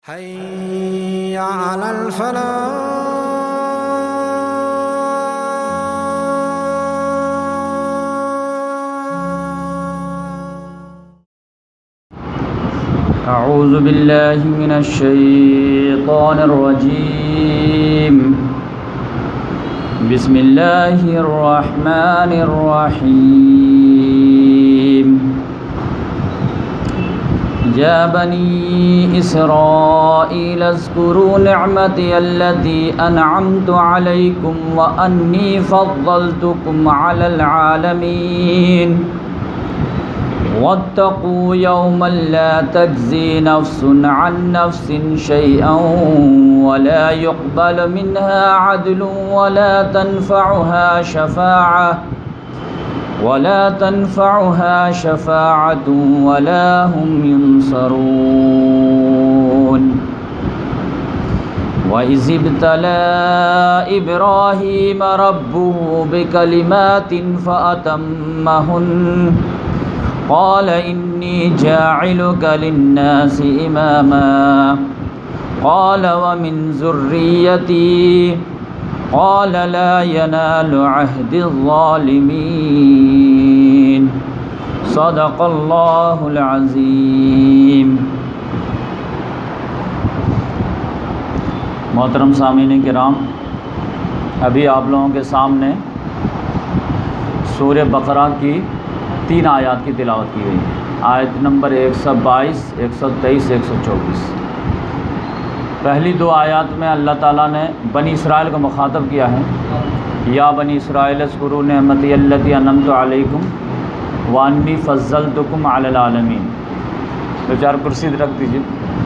हय्या अलल फलाह। अऊज़ु बिल्लाहि मिनश शैतानिर रजीम। बिस्मिल्लाहिर रहमानिर रहीम। या बनी इसराईल अज़्कुरू निअमती अल्लती अनअमतु अलैकुम व अन्नी फ़द्दलतुकुम अलल आलमीन। वत्तक़ू यौमन ला तज्ज़ी नफ्सुन अन नफ्सिन शैअन वला युक़बल मिन्हा अदलुन वला तनफ़अुहा शफ़ाअतुन वला हुम युनसरून। वइज़ इब्तला इब्राहीम रब्बुहु बिकलिमातिन फ़अतम्महुन्न क़ाल इन्नी जाइलुका लिन्नासि इमामा क़ाल व मिन ज़ुर्रिय्यती क़ाल ला यनालु अहदिज़्ज़ालिमीन। सदक़ल्लाहुल अज़ीम। मोहतरम सामीन किराम, अभी आप लोगों के सामने सूरह बकरा की 3 आयत की तिलावत की गई है। आयत नंबर 122, 123, 124। पहली 2 आयत में अल्लाह ताला ने बनी इसराइल को मुखातब किया है। या बनी इसराइल अज़्कुरू निअमती अल्लती अनअमतु अलैकुम व अन्नी फ़ज़्ज़लतुकुम अलल आलमीन। 2-4 कुर्सी रख दीजिए।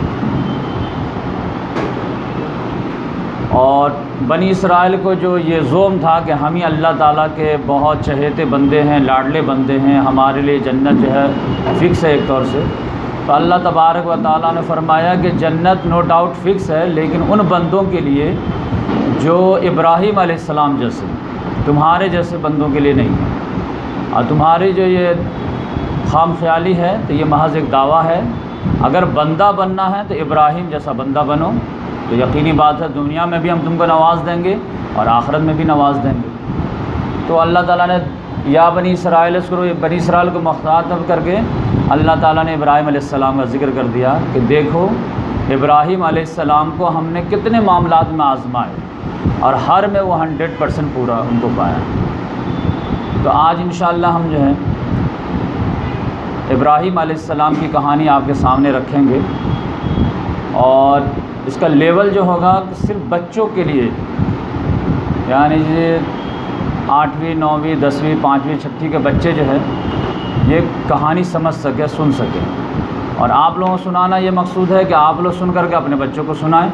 और बनी इसराइल को जो ये ज़ोम था कि हम ही अल्लाह ताला के बहुत चहेते बंदे हैं, लाडले बंदे हैं, हमारे लिए जन्नत जो है फ़िक्स है एक तौर से। तो अल्लाह तबारक व तआला ने फरमाया कि जन्नत नो डाउट फ़िक्स है, लेकिन उन बंदों के लिए जो इब्राहीम अलैहिस्सलाम जैसे, तुम्हारे जैसे बंदों के लिए नहीं है। और तुम्हारी जो ये खाम ख्याली है तो ये महज़ एक दावा है। अगर बंदा बनना है तो इब्राहीम जैसा बंदा बनो, तो यकीनी बात है दुनिया में भी हम तुमको नवाज़ देंगे और आखिरत में भी नवाज़ देंगे। तो अल्लाह ताला ने या बनी इसराइल अज़्कुरू, बनी इसराइल को मुख़ातब करके अल्लाह ताला ने इब्राहीम अलैहिस्सलाम का ज़िक्र कर दिया कि देखो इब्राहीम अलैहिस्सलाम को हमने कितने मामलात में आज़माए और हर में वो 100% पूरा उनको पाया। तो आज इंशाअल्लाह हम जो है इब्राहीम अलैहिस्सलाम की कहानी आपके सामने रखेंगे। और इसका लेवल जो होगा सिर्फ बच्चों के लिए, यानी ये 8वीं 9वीं 10वीं 5वीं 6वीं के बच्चे जो है ये कहानी समझ सके, सुन सके। और आप लोगों को सुनाना ये मकसूद है कि आप लोग सुन करके अपने बच्चों को सुनाएं,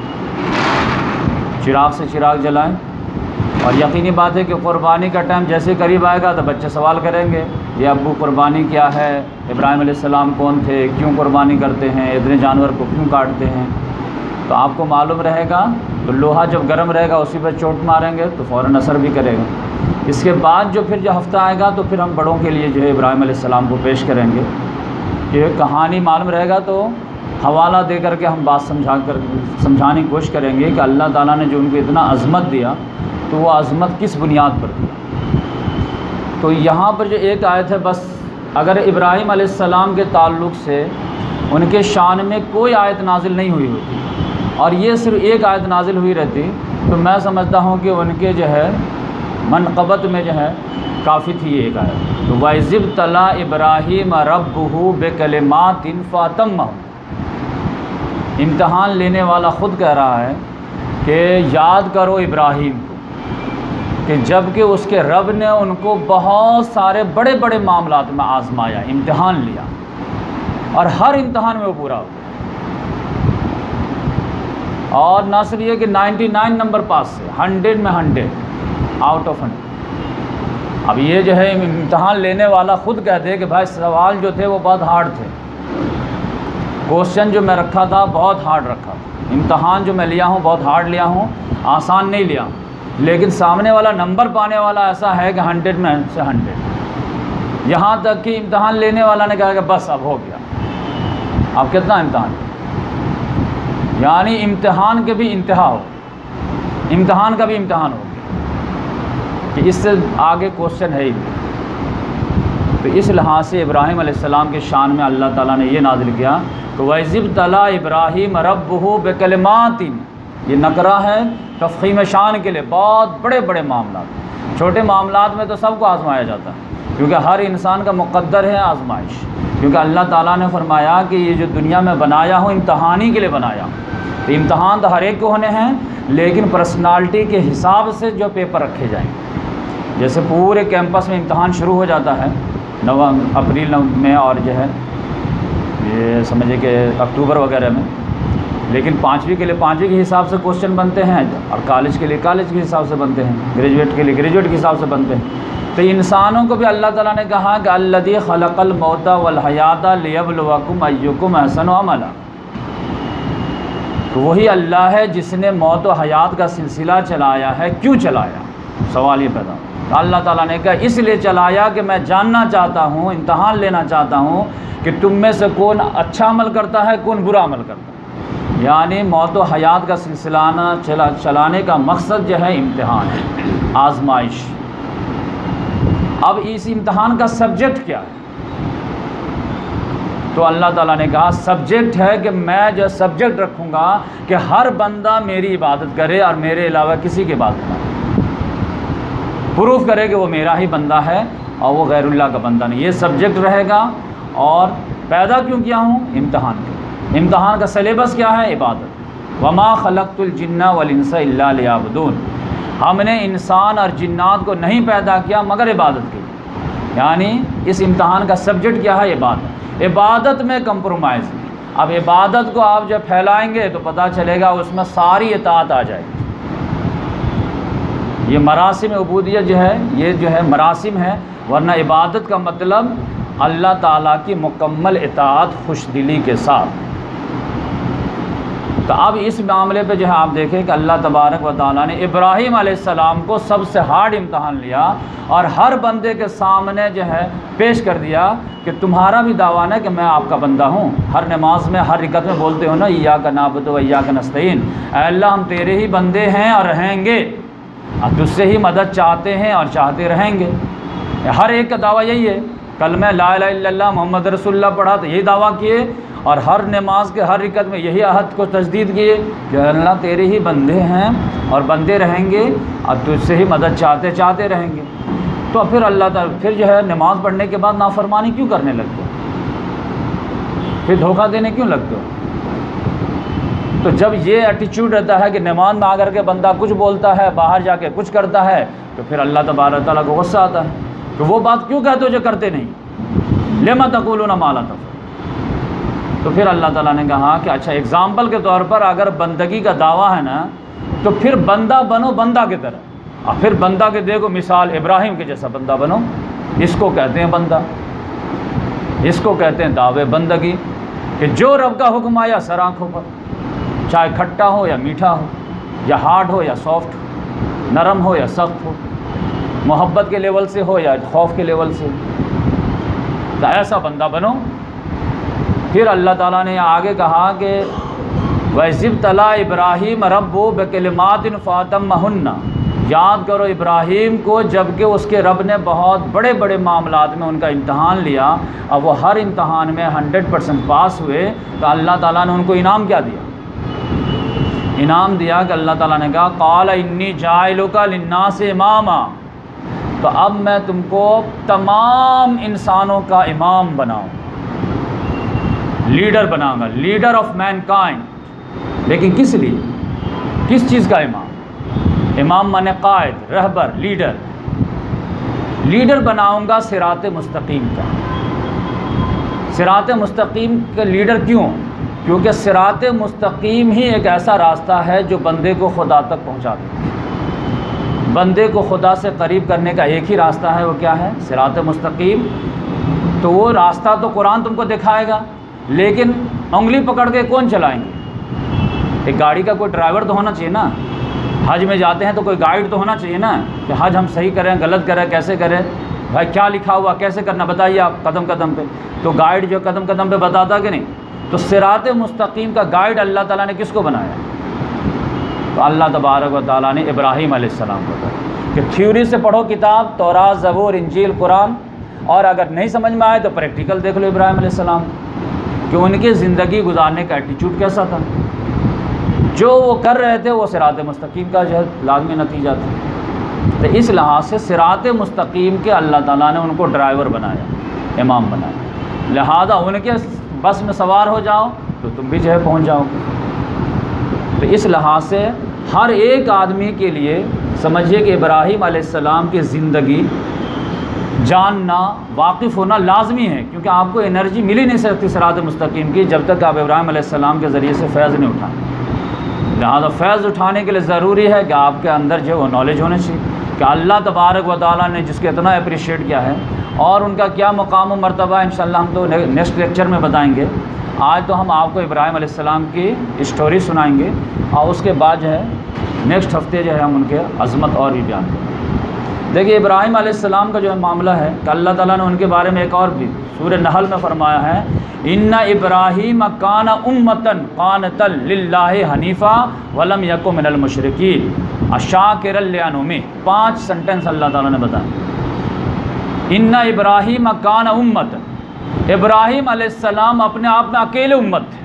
चिराग से चिराग जलाएं। और यकीनी बात है कि क़ुरबानी का टाइम जैसे करीब आएगा तो बच्चे सवाल करेंगे, ये अब्बू क़ुरबानी क्या है, इब्राहीम अलैहिस्सलाम कौन थे, क्यों क़ुरबानी करते हैं, इतने जानवर को क्यों काटते हैं। तो आपको मालूम रहेगा। तो लोहा जब गर्म रहेगा उसी पर चोट मारेंगे तो फ़ौरन असर भी करेगा। इसके बाद जो हफ़्ता आएगा तो फिर हम बड़ों के लिए जो है इब्राहीम अलैहिस्सलाम को पेश करेंगे। ये कहानी मालूम रहेगा तो हवाला दे करके हम बात समझाने की कोशिश करेंगे कि अल्लाह ताला ने जो उनको इतना अज़मत दिया तो वो अज़मत किस बुनियाद पर दिया। तो यहाँ पर जो एक आयत है, बस अगर इब्राहीम अलैहिस्सलाम के ताल्लुक़ से उनके शान में कोई आयत नाजिल नहीं हुई होती और ये सिर्फ एक आयत नाजिल हुई रहती तो मैं समझता हूँ कि उनके जो है मनक़बत में जो है काफ़ी थी ये एक आयत। तो वइज़ इब्तला इब्राहीम रब्बुहु बिकलिमातिन फ़अतम्महुन्न। इम्तहान लेने वाला ख़ुद कह रहा है कि याद करो इब्राहीम को कि जबकि उसके रब ने उनको बहुत सारे बड़े बड़े मामलात में आज़माया, इम्तहान लिया और हर इम्तहान में वो पूरा हो। और न सिर्फ ये कि 99 नंबर पास से 100 में 100 आउट ऑफ 100। अब ये जो है इम्तहान लेने वाला ख़ुद कहते हैं कि भाई सवाल जो थे वो बहुत हार्ड थे, क्वेश्चन जो मैं रखा था बहुत हार्ड रखा था, इम्तहान जो मैं लिया हूँ बहुत हार्ड लिया हूँ, आसान नहीं लिया। लेकिन सामने वाला नंबर पाने वाला ऐसा है कि 100 में से 100। यहाँ तक कि इम्तहान लेने वाला ने कहा कि बस अब हो गया, अब कितना इम्तहान। यानी इम्तिहान के भी इंतहा हो, इम्तिहान का भी इम्तिहान हो कि इससे आगे क्वेश्चन है ही। तो इस लिहाज से इब्राहीम अलैहिस्सलाम के शान में अल्लाह ताला ने ये नाज़िल किया कि वज़िब तला इब्राहीम रब्बुहु बिकलिमातिन, ये नकरा है तफ़ख़ीम शान के लिए। बहुत बड़े बड़े मामला, छोटे मामलात में तो सबको आज़माया जाता है, क्योंकि हर इंसान का मुक़द्दर है आज़माइश। क्योंकि अल्लाह ताला ने फरमाया कि ये जो दुनिया में बनाया हूँ इम्तहानी के लिए बनाया हूँ। तो इम्तहान तो हर एक को होने हैं, लेकिन पर्सनालिटी के हिसाब से जो पेपर रखे जाएंगे। जैसे पूरे कैंपस में इम्तहान शुरू हो जाता है अप्रैल में और जो है ये समझिए कि अक्टूबर वगैरह में, लेकिन पाँचवीं के लिए पाँचवीं के हिसाब से क्वेश्चन बनते हैं और कॉलेज के लिए कॉलेज के हिसाब से बनते हैं, ग्रेजुएट के लिए ग्रेजुएट के हिसाब से बनते हैं। तो इंसानों को भी अल्लाह ताला ने कहा कि अल्लज़ी खलक़ल मौता वल हयाता लियब्लुवकुम अय्युकुम अहसनु अमला। तो वही अल्लाह है जिसने मौत व हयात का सिलसिला चलाया है। क्यों चलाया? सवाल ये पैदा। तो अल्लाह ताला ने कहा इसलिए चलाया कि मैं जानना चाहता हूँ, इम्तहान लेना चाहता हूँ कि तुम में से कौन अच्छा अमल करता है, कौन बुरा अमल करता है। यानी मौत व हयात का सिलसिला चलाने का मकसद जो है इम्तिहान है, आजमाइश। अब इस इम्तिहान का सब्जेक्ट क्या है? तो अल्लाह ताला ने कहा सब्जेक्ट है कि मैं जो सब्जेक्ट रखूँगा कि हर बंदा मेरी इबादत करे और मेरे अलावा किसी की इबादत ना करे, प्रूफ करे कि वो मेरा ही बंदा है और वो गैरुल्लाह का बंदा नहीं। ये सब्जेक्ट रहेगा। और पैदा क्यों किया हूँ? इम्तिहान के। इम्तिहान का सिलेबस क्या है? इबादत। वमा खलक़तुल जिन्ना वल इंसा इल्ला लियअबुदून। हमने इंसान और जिन्नात को नहीं पैदा किया मगर इबादत के लिए। यानी इस इम्तिहान का सब्जेक्ट क्या है? इबादत। इबादत में कंप्रोमाइज़ नहीं। अब इबादत को आप जब फैलाएंगे तो पता चलेगा उसमें सारी इताअत आ जाएगी। ये मरासिम उबूदियत जो है, ये जो है मरासिम है, वरना इबादत का मतलब अल्लाह ताला की मुकम्मल इताअत खुशदिली के साथ। तो अब इस मामले पे जो है आप देखें कि अल्लाह तबारक व तआला ने इब्राहीम अलैहिस्सलाम को सबसे हार्ड इम्तहान लिया और हर बंदे के सामने जो है पेश कर दिया कि तुम्हारा भी दावा है कि मैं आपका बंदा हूँ। हर नमाज में हर रिकत में बोलते हो ना, इय्याका नअबुदु व इय्याका नस्तईन, ऐ अल्लाह हम तेरे ही बंदे हैं और रहेंगे, और तुझसे ही मदद चाहते हैं और चाहते रहेंगे। हर एक का दावा यही है। कल मैं ला इलाहा इल्लल्लाह मोहम्मद रसूलुल्लाह पढ़ा तो यही दावा किए, और हर नमाज के हर रिकत में यही अहद को तजदीद किए कि अल्लाह तेरे ही बंदे हैं और बंदे रहेंगे और तुझसे ही मदद चाहते चाहते रहेंगे। तो फिर अल्लाह ताला फिर जो है नमाज़ पढ़ने के बाद नाफरमानी क्यों करने लगते हो? फिर धोखा देने क्यों लगते हो? तो जब ये एटीट्यूड रहता है कि नमाज में आकर के बंदा कुछ बोलता है, बाहर जाके कुछ करता है, तो फिर अल्लाह तबारक तआला को गुस्सा आता है कि वो बात क्यों कहते हो जो करते नहीं। लिमा तक़ूलूना मा ला तफ़अलून। तो फिर अल्लाह ताला ने कहा कि अच्छा एग्ज़ाम्पल के तौर पर अगर बंदगी का दावा है ना, तो फिर बंदा बनो बंदा की तरह, और फिर बंदा के देखो मिसाल इब्राहिम के जैसा बंदा बनो। इसको कहते हैं बंदा, इसको कहते हैं दावे बंदगी, कि जो रब का हुक्म आया सर आँखों पर, चाहे खट्टा हो या मीठा हो, या हार्ड हो या सॉफ्ट हो, नरम हो या सख्त हो, मोहब्बत के लेवल से हो या खौफ के लेवल से, तो ऐसा बंदा बनो। फिर अल्लाह ताला ने आगे कहा कि वज़िब तला इब्राहीम रब्बु बिकलिमातिन फ़अतम्महुन्ना। याद करो इब्राहीम को जबकि उसके रब ने बहुत बड़े बड़े मामलात में उनका इम्तहान लिया, और वो हर इम्तहान में 100% पास हुए। तो अल्लाह ताला ने उनको इनाम क्या दिया? इनाम दिया कि अल्लाह ताला ने कहा क़ाल इन्नी जाइलुका लिन्नासि इमामा। तो अब मैं तुमको तमाम इंसानों का इमाम बनाऊँ, लीडर बनाऊंगा, लीडर ऑफ मैनकाइंड। लेकिन किस लिए? किस चीज़ का इमाम? इमाम माने कायद, रहबर, लीडर। लीडर बनाऊंगा सिरात मुस्तकीम का। सिरात मुस्तकीम का लीडर क्यों? क्योंकि सिरात मुस्तकीम ही एक ऐसा रास्ता है जो बंदे को खुदा तक पहुंचा देता है। बंदे को खुदा से करीब करने का एक ही रास्ता है, वो क्या है? सिरात मुस्तकीम। तो वो रास्ता तो कुरान तुमको दिखाएगा, लेकिन उंगली पकड़ के कौन चलाएंगे? एक गाड़ी का कोई ड्राइवर तो होना चाहिए ना। हज में जाते हैं तो कोई गाइड तो होना चाहिए ना, कि हज हम सही करें, गलत करें, कैसे करें, भाई क्या लिखा हुआ, कैसे करना बताइए आप कदम कदम पे। तो गाइड जो कदम कदम पे बताता कि नहीं, तो सिरात मुस्तकीम का गाइड अल्लाह ताला ने किसको बनाया? तो अल्लाह तबारक व तआला ने इब्राहीम अलैहिस्सलाम को बताया कि थ्योरी से पढ़ो किताब तौरात, ज़बूर, इंजील, कुरान, और अगर नहीं समझ में आए तो प्रैक्टिकल देख लो इब्राहीम अलैहिस्सलाम कि उनके ज़िंदगी गुजारने का एटीट्यूड कैसा था। जो वो कर रहे थे वो सिरात मुस्तकीम का जो है लाज़मी नतीजा था। तो इस लिहाज से सिरात मुस्तकीम के अल्लाह ताला ने उनको ड्राइवर बनाया, इमाम बनाया। लिहाजा उनके बस में सवार हो जाओ तो तुम भी जो है पहुँच जाओगे। तो इस लिहाज से हर एक आदमी के लिए समझिए कि इब्राहीम अलैहिस्सलाम की ज़िंदगी जानना, वाकिफ़ होना लाजमी है, क्योंकि आपको एनर्जी मिल ही नहीं सकती सिरात मुस्तकीम की जब तक आप इब्राहीम अलैहिस्सलाम के ज़रिए से फैज़ नहीं उठाएं। लिहाजा फ़ैज़ उठाने के लिए ज़रूरी है कि आपके अंदर जो है वो नॉलेज होनी चाहिए कि अल्लाह तबारक व तआला ने जिसको इतना अप्रिशिएट किया है और उनका क्या मकाम व मर्तबा है, इंशाअल्लाह हम तो नेक्स्ट लेक्चर में बताएँगे। आज तो हम आपको इब्राहीम अलैहिस्सलाम की स्टोरी सुनाएँगे और उसके बाद जो है नेक्स्ट हफ्ते जो है हम उनके अज़मत और भी बयान करेंगे। देखिए इब्राहीम अलैहिस्सलाम का जो है मामला है कि अल्लाह ताला ने उनके बारे में एक और भी सूरह नहल में फरमाया है, इन्ना इब्राहीम काना उम्मतन कानतल लिल्लाहि हनीफ़ा वलम यकु मिनल मुशरिकीन अशाकिरल लिअनउमिह। 5 सेंटेंस अल्लाह ताला ने बताया। इन्ना इब्राहीम काना उम्मतन, इब्राहीम अलैहिस्सलाम अपने आप में अकेले उम्मत थे।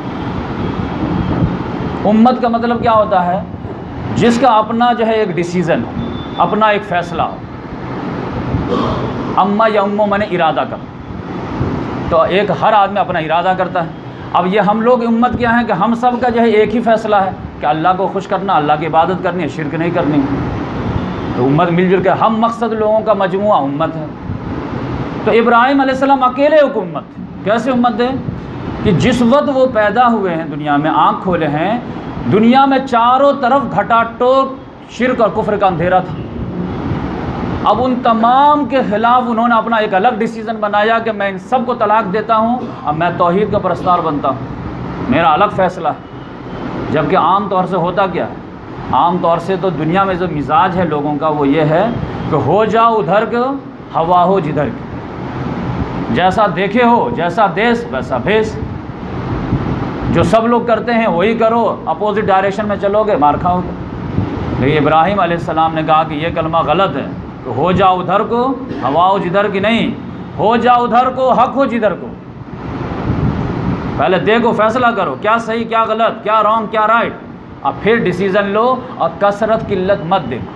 उम्मत का मतलब क्या होता है? जिसका अपना जो है एक डिसीज़न हो, अपना एक फ़ैसला हो। अम्मा या उम्मो मैंने इरादा कर, तो एक हर आदमी अपना इरादा करता है। अब ये हम लोग उम्मत क्या है कि हम सब का जो है एक ही फ़ैसला है कि अल्लाह को खुश करना, अल्लाह की इबादत करनी है, शिरक नहीं करनी। तो उम्मत मिलजुल के हम मकसद लोगों का मजमुआ उम्मत है। तो इब्राहीम अलैहिस्सलाम अकेले एक उम्मत थे। कैसे उम्मत है कि जिस वक्त वो पैदा हुए हैं, दुनिया में आँख खोले हैं, दुनिया में चारों तरफ घटाटोप शिरक और कुफ्र का अंधेरा था। अब उन तमाम के ख़िलाफ़ उन्होंने अपना एक अलग डिसीज़न बनाया कि मैं इन सब को तलाक देता हूँ, अब मैं तौहीद का परस्तार बनता हूँ, मेरा अलग फ़ैसला है। जबकि आम तौर से होता क्या है? आम तौर से तो दुनिया में जो मिजाज है लोगों का वो ये है कि हो जाओ उधर के, हवा हो जिधर की, जैसा देखे हो, जैसा देश वैसा भेष, जो सब लोग करते हैं वही करो, अपोजिट डायरेक्शन में चलोगे मार खाओगे। लेकिन इब्राहीम अलैहिस्सलाम ने कहा कि ये कलमा गलत है, तो हो जाओ उधर को, हवा हो जिधर की नहीं, हो जाओ उधर को, हक हो जिधर को। पहले देखो, फैसला करो क्या सही क्या गलत, क्या रॉन्ग क्या राइट, अब फिर डिसीज़न लो और कसरत किल्लत मत देखो।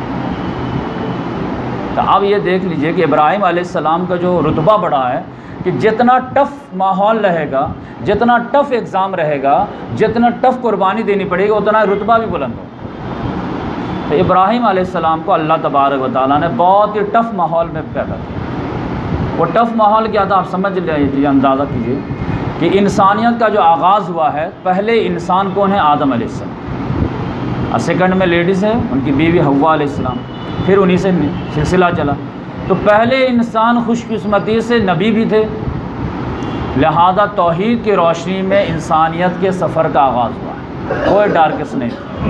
तो अब ये देख लीजिए कि इब्राहीम अलैहिस्सलाम का जो रुतबा बढ़ा है कि जितना टफ़ माहौल रहेगा, जितना टफ़ एग्ज़ाम रहेगा, जितना टफ़ कुर्बानी देनी पड़ेगी, उतना रुतबा भी बुलंद होगा। तो इब्राहीम अलैहिस्सलाम को अल्लाह तबारक व तआला ने बहुत ही टफ़ माहौल में पैदा किया। वो टफ़ माहौल क्या था आप समझ लीजिए, अंदाज़ा कीजिए कि इंसानियत का जो आगाज़ हुआ है, पहले इंसान कौन है? आदम अलैहिस्सलाम, और सेकंड में लेडीज़ है उनकी बीवी हव्वा अलैहिस्सलाम, फिर उन्हीं से सिलसिला चला। तो पहले इंसान खुशकिस्मती से नबी भी थे, लिहाजा तौहीद की रोशनी में इंसानियत के सफ़र का आगाज़ हुआ, कोई डार्कनेस नहीं।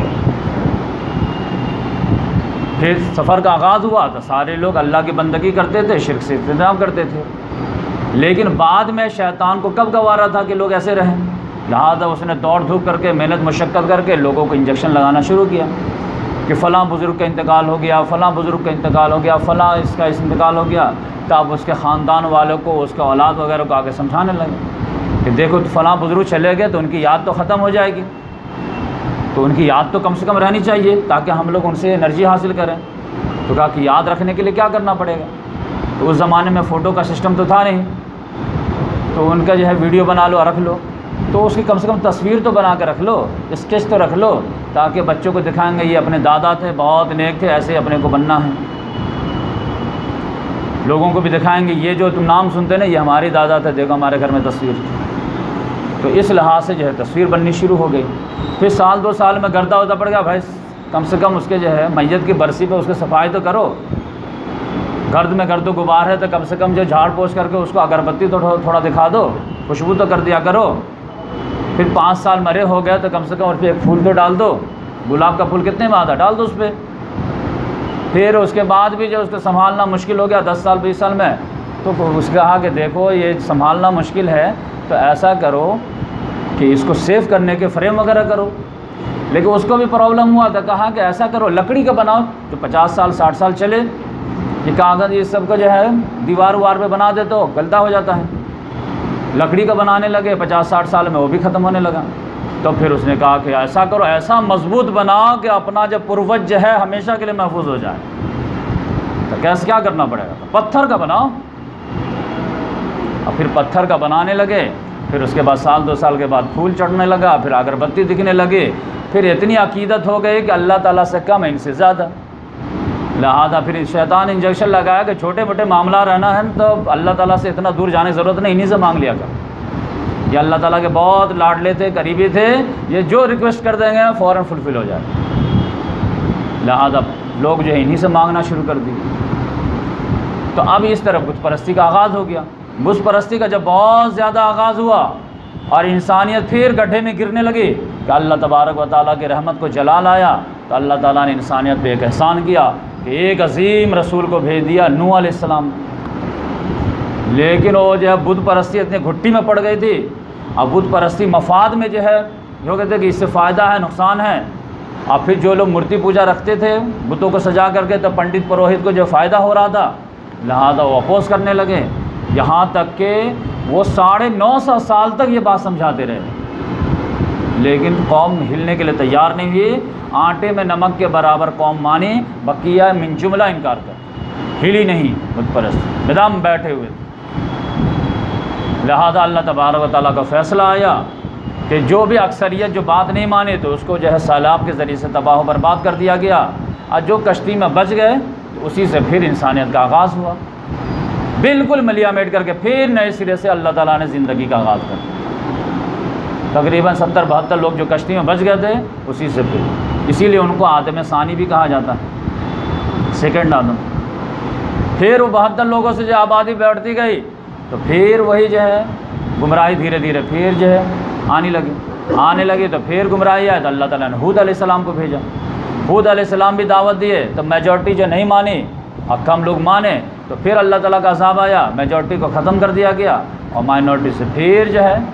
फिर सफ़र का आगाज़ हुआ तो सारे लोग अल्लाह की बंदगी करते थे, शिर्क से इत्तिनाब करते थे। लेकिन बाद में शैतान को कब गवारा था कि लोग ऐसे रहें, लिहाजा उसने दौड़ धूप करके, मेहनत मशक्क़त करके लोगों को इंजेक्शन लगाना शुरू किया कि फ़लाँ बुज़ुर्ग का इंतकाल हो गया, फ़लाँ बुज़ुर्ग का इंतकाल हो गया, फ़लाँ इसका इंतकाल हो गया। तब उसके ख़ानदान वालों को, उसके औलाद वगैरह को आगे समझाने लगे कि देखो तो फ़लाँ बुज़ुर्ग चले गए तो उनकी याद तो ख़त्म हो जाएगी, तो उनकी याद तो कम से कम रहनी चाहिए ताकि हम लोग उनसे एनर्जी हासिल करें। तो कहा कि याद रखने के लिए क्या करना पड़ेगा? तो उस ज़माने में फ़ोटो का सिस्टम तो था नहीं, तो उनका जो है वीडियो बना लो, रख लो, तो उसकी कम से कम तस्वीर तो बना के रख लो, स्केच तो रख लो, ताकि बच्चों को दिखाएंगे ये अपने दादा थे, बहुत नेक थे, ऐसे अपने को बनना है। लोगों को भी दिखाएंगे ये जो तुम नाम सुनते ना, ये हमारे दादा थे, देखो हमारे घर में तस्वीर थी। तो इस लिहाज से जो है तस्वीर बननी शुरू हो गई। फिर साल 2 साल में गर्दा वर्दा पड़ गया, भाई कम से कम उसके जो है मैयत की बरसी पे उसकी सफाई तो करो, गर्द में गर्दो गुबार है तो कम से कम जो झाड़ पोछ करके उसको अगरबत्ती तो थोड़ा दिखा दो, खुशबू तो कर दिया करो। फिर 5 साल मरे हो गए तो कम से कम उस पर एक फूल तो डाल दो, गुलाब का फूल कितने में आता डाल दो उस पर। फिर उसके बाद भी जो उसको संभालना मुश्किल हो गया 10 साल 20 साल में, तो उसने कहा कि देखो ये संभालना मुश्किल है, तो ऐसा करो कि इसको सेव करने के फ्रेम वगैरह करो। लेकिन उसको भी प्रॉब्लम हुआ था, कहा कि ऐसा करो लकड़ी का बनाओ जो 50 साल 60 साल चले। ये कागज़ ये सब का जो है दीवार वार पे बना दे तो गलता हो जाता है। लकड़ी का बनाने लगे, 50-60 साल में वो भी ख़त्म होने लगा। तो फिर उसने कहा कि ऐसा करो, ऐसा मजबूत बनाओ कि अपना जो पूर्वज है हमेशा के लिए महफूज हो जाए। तो कैसे क्या करना पड़ेगा? तो पत्थर का बनाओ। और फिर पत्थर का बनाने लगे। फिर उसके बाद साल 2 साल के बाद फूल चढ़ने लगा, फिर अगरबत्ती दिखने लगे। फिर इतनी अकीदत हो गई कि अल्लाह ताला से कम है, इनसे ज़्यादा। लिहाजा फिर शैतान इंजेक्शन लगाया कि छोटे मोटे मामला रहना है तो अल्लाह ताला से इतना दूर जाने की ज़रूरत नहीं, इन्हीं से मांग लिया कर। ये अल्लाह ताला के बहुत लाडले थे, करीबी थे, ये जो रिक्वेस्ट कर देंगे फ़ौरन फुलफ़िल हो जाए। लिहाजा लोग जो है इन्हीं से मांगना शुरू कर दिए। तो अब इस तरह बुत परस्ती का आगाज़ हो गया। बुत परस्ती का जब बहुत ज़्यादा आगाज़ हुआ और इंसानियत फिर गड्ढे में गिरने लगी कि अल्लाह तबारक व तआला की रहमत को जलाल आया, तो अल्लाह ताला ने इंसानियत पे एक एहसान किया कि एक अजीम रसूल को भेज दिया, नूह अलैहिस्सलाम। लेकिन वो जो है बुत परस्ती इतनी घुट्टी में पड़ गई थी। अब बुत परस्ती मफाद में जो है जो कहते कि इससे फ़ायदा है नुकसान है। और फिर जो लोग मूर्ति पूजा रखते थे बुतों को सजा करके, तो पंडित पुरोहित को जो फ़ायदा हो रहा था, लिहाजा वो अपोज करने लगे। यहाँ तक कि वो 950 साल तक ये बात समझाते रहे, लेकिन कौम हिलने के लिए तैयार नहीं हुई। आटे में नमक के बराबर कौम मानी, बकिया मिन जुमला इनकार कर, हिली नहीं बुत परस्त, बेदम बैठे हुए। लिहाजा अल्लाह तबारक व तआला का फ़ैसला आया कि जो भी अक्सरियत जो बात नहीं माने तो उसको जो है सैलाब के ज़रिए से तबाह बर्बाद कर दिया गया। और जो कश्ती में बच गए तो उसी से फिर इंसानियत का आगाज़ हुआ, बिल्कुल मलियामेट करके फिर नए सिरे से अल्लाह ताला ने ज़िंदगी का आगाज़ कर दिया। तकरीबन 70-72 लोग जो कश्ती में बच गए थे उसी से फिर, इसीलिए उनको आदम सानी भी कहा जाता है, सेकंड आदम। फिर वो 72 लोगों से जो आबादी बढ़ती गई तो फिर वही जो है गुमराही धीरे धीरे फिर जो है आने लगी। तो फिर गुमराही आए तो अल्लाह ताला ने हूद अलैहिस्सलाम को भेजा। हूद अलैहिस्सलाम भी दावत दिए तो मेजॉरिटी जो नहीं मानी और कम लोग माने, तो फिर अल्लाह ताला का अज़ाब आया, मेजॉरिटी को ख़त्म कर दिया गया और माइनॉरिटी से फिर जो है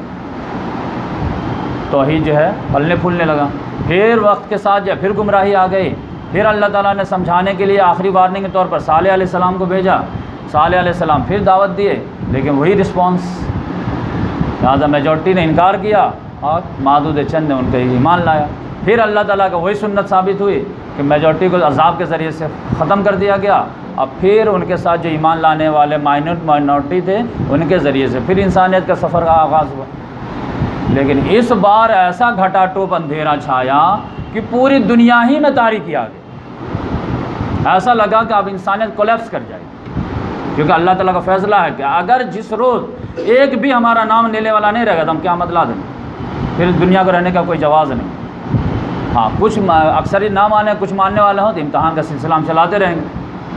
तौहीद जो है फलने फूलने लगा। फिर वक्त के साथ जो फिर गुमराही आ गई। फिर अल्लाह ताला ने समझाने के लिए आखिरी वार्निंग के तौर पर सालेह अलैहिस्सलाम को भेजा। सालेह अलैहिस्सलाम फिर दावत दिए, लेकिन वही रिस्पॉन्स, लिहाजा मेजॉरिटी ने इनकार किया और मादूद चंद ने उनके ईमान लाया। फिर अल्लाह ताला का वही सुन्नत साबित हुई कि मेजॉरिटी को अज़ाब के ज़रिए से ख़त्म कर दिया गया और फिर उनके साथ जो ईमान लाने वाले माइनॉरिटी थे उनके ज़रिए से फिर इंसानियत का सफ़र का आगाज़ हुआ। लेकिन इस बार ऐसा घटाटोप अंधेरा छाया कि पूरी दुनिया ही में तारीकी आ गई। ऐसा लगा कि अब इंसानियत कोलैप्स कर जाएगी, क्योंकि अल्लाह ताला का फ़ैसला है कि अगर जिस रोज़ एक भी हमारा नाम लेने वाला नहीं रहेगा तो हम क़यामत ला देंगे, फिर दुनिया को रहने का कोई जवाज़ नहीं। हाँ, कुछ अक्सर ही ना माने, कुछ मानने वाले हों तो इम्तहान का सिलसिला हम चलाते रहेंगे।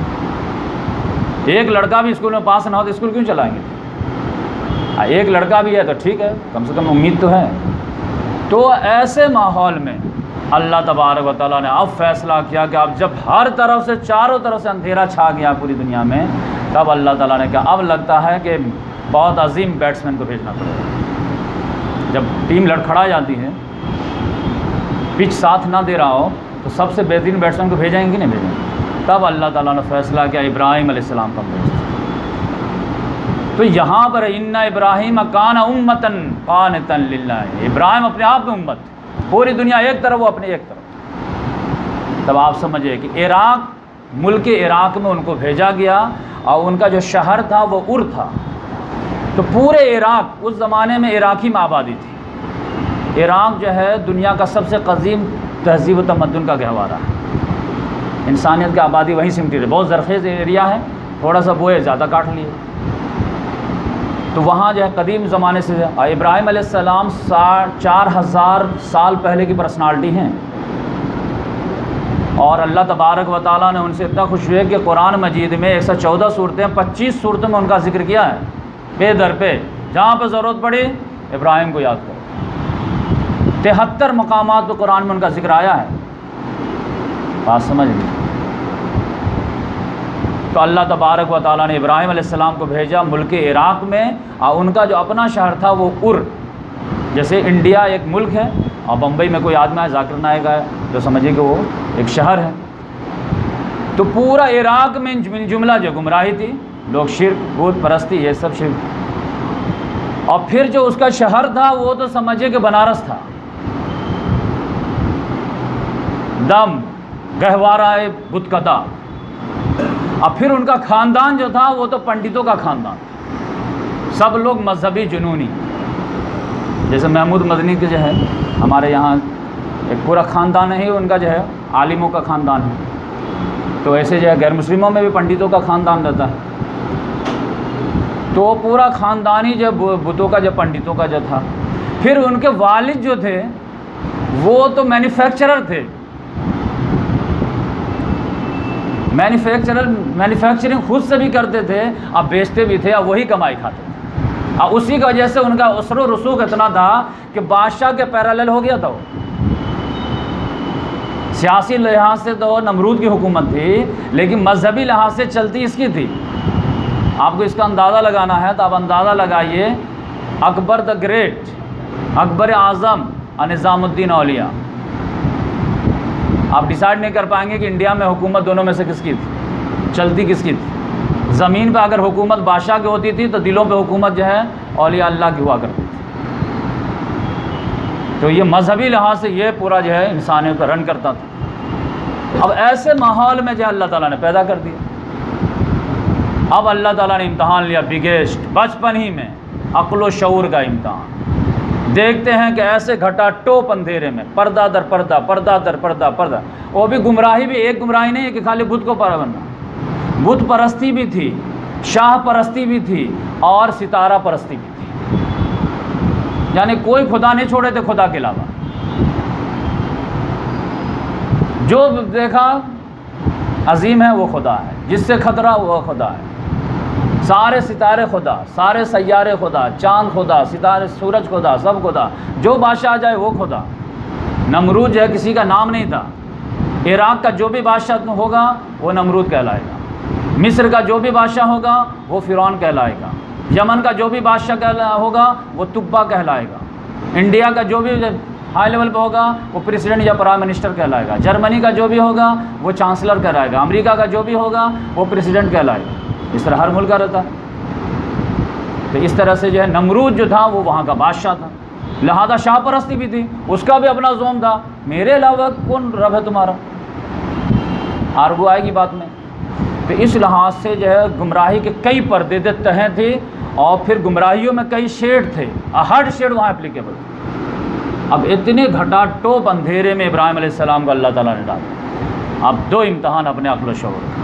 एक लड़का भी स्कूल में पास ना हो तो स्कूल क्यों चलाएंगे? एक लड़का भी है तो ठीक है, कम से कम उम्मीद तो है। तो ऐसे माहौल में अल्लाह तबारक व तआला ने अब फ़ैसला किया कि अब जब हर तरफ से चारों तरफ से अंधेरा छा गया पूरी दुनिया में, तब अल्लाह ताला ने कहा अब लगता है कि बहुत अजीम बैट्समैन को भेजना पड़ेगा। जब टीम लड़खड़ा जाती है, पिच साथ ना दे रहा हो, तो सबसे बेहतरीन बैट्समैन को भेजेंगे कि नहीं भेजेंगे? तब अल्लाह ताला ने फ़ैसला किया इब्राहिम अलैहिस्सलाम का भेजा। तो यहाँ पर इन्ना इब्राहिम कान उम्मतन कानितन लिल्लाह, इब्राहिम अपने आप में उम्मत, पूरी दुनिया एक तरफ वो अपने एक तरफ। तब आप समझिए कि इराक़, मुल्क इराक़ में उनको भेजा गया और उनका जो शहर था वो उर था। तो पूरे इराक़, उस ज़माने में इराक़ी में आबादी थी। इराक़ जो है दुनिया का सबसे कदीम तहज़ीब व तमद्दुन का गहवारा है। इंसानियत की आबादी वहीं सिमटी रही, बहुत ज़रख़ेज़ एरिया है, थोड़ा सा बोए ज़्यादा काट लिए। तो वहाँ जो है कदीम ज़माने से इब्राहिम अलैहिस्सलाम 4000 साल पहले की पर्सनालिटी हैं। और अल्लाह तबारक व तआला ने उनसे इतना खुश हुए कि कुरान मजीद में 114 सूरतें, 25 सूरतों में उनका जिक्र किया है। पे दर पे जहाँ पर ज़रूरत पड़ी इब्राहिम को याद करो। 73 मकामात पर कुरान में उनका जिक्र आया है। बात समझ ली। तो अल्लाह तबारक व तआला ने इब्राहिम अलैहिस्सलाम को भेजा मुल्क इराक़ में, और उनका जो अपना शहर था वो उर, जैसे इंडिया एक मुल्क है और बम्बई में कोई आदमी है जाकिर नायक है तो समझिए कि वो एक शहर है। तो पूरा इराक़ में जुमला जो गुमराही थी, लोग शिर्क, बुत परस्ती, ये सब शिर्क। और फिर जो उसका शहर था वो तो समझिए कि बनारस था, दम गहवारा बुतकदा। और फिर उनका ख़ानदान जो था वो तो पंडितों का ख़ानदान, सब लोग मजहबी जुनूनी। जैसे महमूद मदनी के जो है हमारे यहाँ एक पूरा ख़ानदान है, उनका जो है आलिमों का ख़ानदान है। तो ऐसे जो है गैर मुस्लिमों में भी पंडितों का ख़ानदान रहता है। तो पूरा ख़ानदानी जो बुतों का, जो पंडितों का जो था। फिर उनके वालिद जो थे वो तो मैन्युफैक्चरर थे, मैन्युफैक्चरिंग खुद से भी करते थे और बेचते भी थे और वही कमाई खाते थे। और उसी की वजह से उनका उसर व रसूख इतना था कि बादशाह के पैरेलल हो गया था वो। सियासी लिहाज से तो नमरूद की हुकूमत थी, लेकिन मजहबी लिहाज से चलती इसकी थी। आपको इसका अंदाज़ा लगाना है तो आप अंदाज़ा लगाइए, अकबर द ग्रेट, अकबर आज़म और निज़ामुद्दीन औलिया, आप डिसाइड नहीं कर पाएंगे कि इंडिया में हुकूमत दोनों में से किसकी थी, चलती किसकी थी। ज़मीन पर अगर हुकूमत बादशाह की होती थी तो दिलों पे हुकूमत जो है औलिया अल्लाह की हुआ करती थी। तो ये मजहबी लिहाज से ये पूरा जो है इंसानियत पर रन करता था। अब ऐसे माहौल में जो अल्लाह ताला ने पैदा कर दिया। अब अल्लाह ताला ने इम्तहान लिया बिगेस्ट, बचपन ही में अक्ल व शऊर का इम्तहान। देखते हैं कि ऐसे घटा टोप अंधेरे में, पर्दा दर पर्दा, पर्दा दर पर्दा, पर्दा। वो भी गुमराही भी एक गुमराही नहीं है कि खाली बुत को पर बनना, बुत परस्ती भी थी, शाह परस्ती भी थी और सितारा परस्ती भी थी। यानी कोई खुदा नहीं छोड़े थे खुदा के अलावा। जो देखा अजीम है वो खुदा है, जिससे खतरा वो खुदा है। सारे सितारे खुदा, सारे सैयारे खुदा, चांद खुदा, सितारे, सूरज खुदा, सब खुदा। जो बादशाह आ जाए वो खुदा। नमरूद जो है किसी का नाम नहीं था। इराक़ का जो भी बादशाह होगा वो नमरूद कहलाएगा, मिस्र का जो भी बादशाह होगा वो फ़िरौन कहलाएगा, यमन का जो भी बादशाह होगा वो तुब्बा कहलाएगा, इंडिया का जो भी हाई लेवल पे होगा वो प्रेसिडेंट या प्राइम मिनिस्टर कहलाएगा, जर्मनी का जो भी होगा वो चांसलर कहलाएगा, अमेरिका का जो भी होगा वो प्रेसिडेंट कहलाएगा। इस तरह हर मुल्क का रहता है। तो इस तरह से जो है नमरूद जो था वो वहाँ का बादशाह था, लिहाजा शाह परस्ती भी थी, उसका भी अपना जोम था। मेरे अलावा कौन रब है तुम्हारा, आरगू आएगी बात में। तो इस लिहाज से जो है गुमराही के कई पर्दे तहें थे और फिर गुमराहियों में कई शेड थे, हर शेड वहाँ एप्लीकेबल। अब इतने घटा टोप अंधेरे में इब्राहिम अलैहिस्सलाम को अल्लाह ताला ने डाला। अब दो इम्तहान अपने अक्ल शऊर का,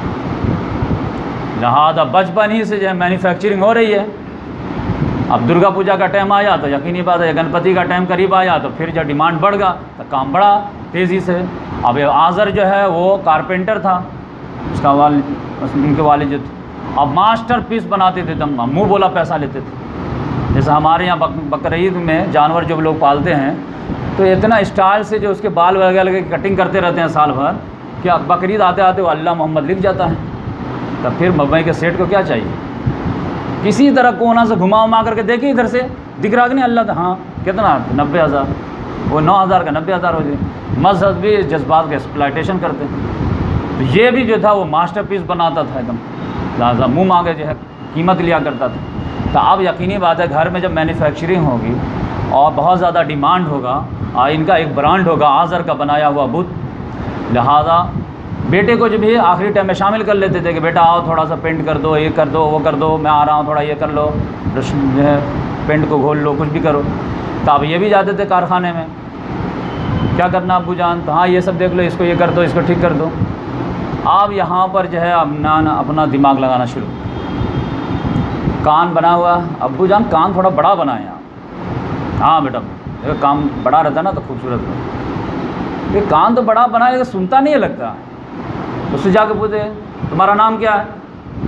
लिहाजा बचपन ही से जो है मैन्युफैक्चरिंग हो रही है। अब दुर्गा पूजा का टाइम आया तो यकीनी बात है, गणपति का टाइम करीब आया तो फिर जब डिमांड बढ़ गया तो काम बढ़ा तेज़ी से। अब आज़र जो है वो कारपेंटर था, उसका उनके वालिद जो थे, अब मास्टर पीस बनाते थे, दम मुँह बोला पैसा लेते थे। जैसे हमारे यहाँ बकरीद में जानवर जो लोग पालते हैं तो इतना स्टाइल से जो उसके बाल वगैरह लगे कटिंग करते रहते हैं साल भर, क्या बकरीद आते आते वो अल्लाह मोहम्मद लिख जाता है। तब फिर मबई के सेठ को क्या चाहिए, किसी तरह कोना से घुमा उमा करके देखिए इधर से दिख रहा कि नहीं अल्लाह, हाँ कितना 90,000, वो 9,000 का 90,000 हो जाए। मजहब भी जज्बात का एक्सप्लॉयटेशन करते हैं। तो ये भी जो था वो मास्टरपीस बनाता था एकदम, लिहाजा मुँह मांगे जो है कीमत लिया करता था। तो अब यकीनी बात है घर में जब मैन्युफैक्चरिंग होगी और बहुत ज़्यादा डिमांड होगा और इनका एक ब्रांड होगा आज़र का बनाया हुआ बुत, लिहाजा बेटे को जो भी आखिरी टाइम में शामिल कर लेते थे कि बेटा आओ थोड़ा सा पेंट कर दो, ये कर दो, वो कर दो, मैं आ रहा हूँ, थोड़ा ये कर लो, जो है पेंट को घोल लो, कुछ भी करो। तो अब ये भी जाते थे कारखाने में, क्या करना अब्बू जान, तो हाँ ये सब देख लो, इसको ये कर दो, इसको ठीक कर दो। अब यहाँ पर जो है अपना दिमाग लगाना शुरू। कान बना हुआ, अब्बू जान कान थोड़ा बड़ा बनाए आप। हाँ बेटा, देखो काम बड़ा रहता ना तो खूबसूरत हो। ये कान तो बड़ा बनाए लेकिन सुनता नहीं है लगता। उससे जाके पूछे तुम्हारा नाम क्या है,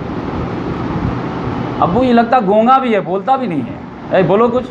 अब्बू ये लगता गूंगा भी है, बोलता भी नहीं है, बोलो कुछ।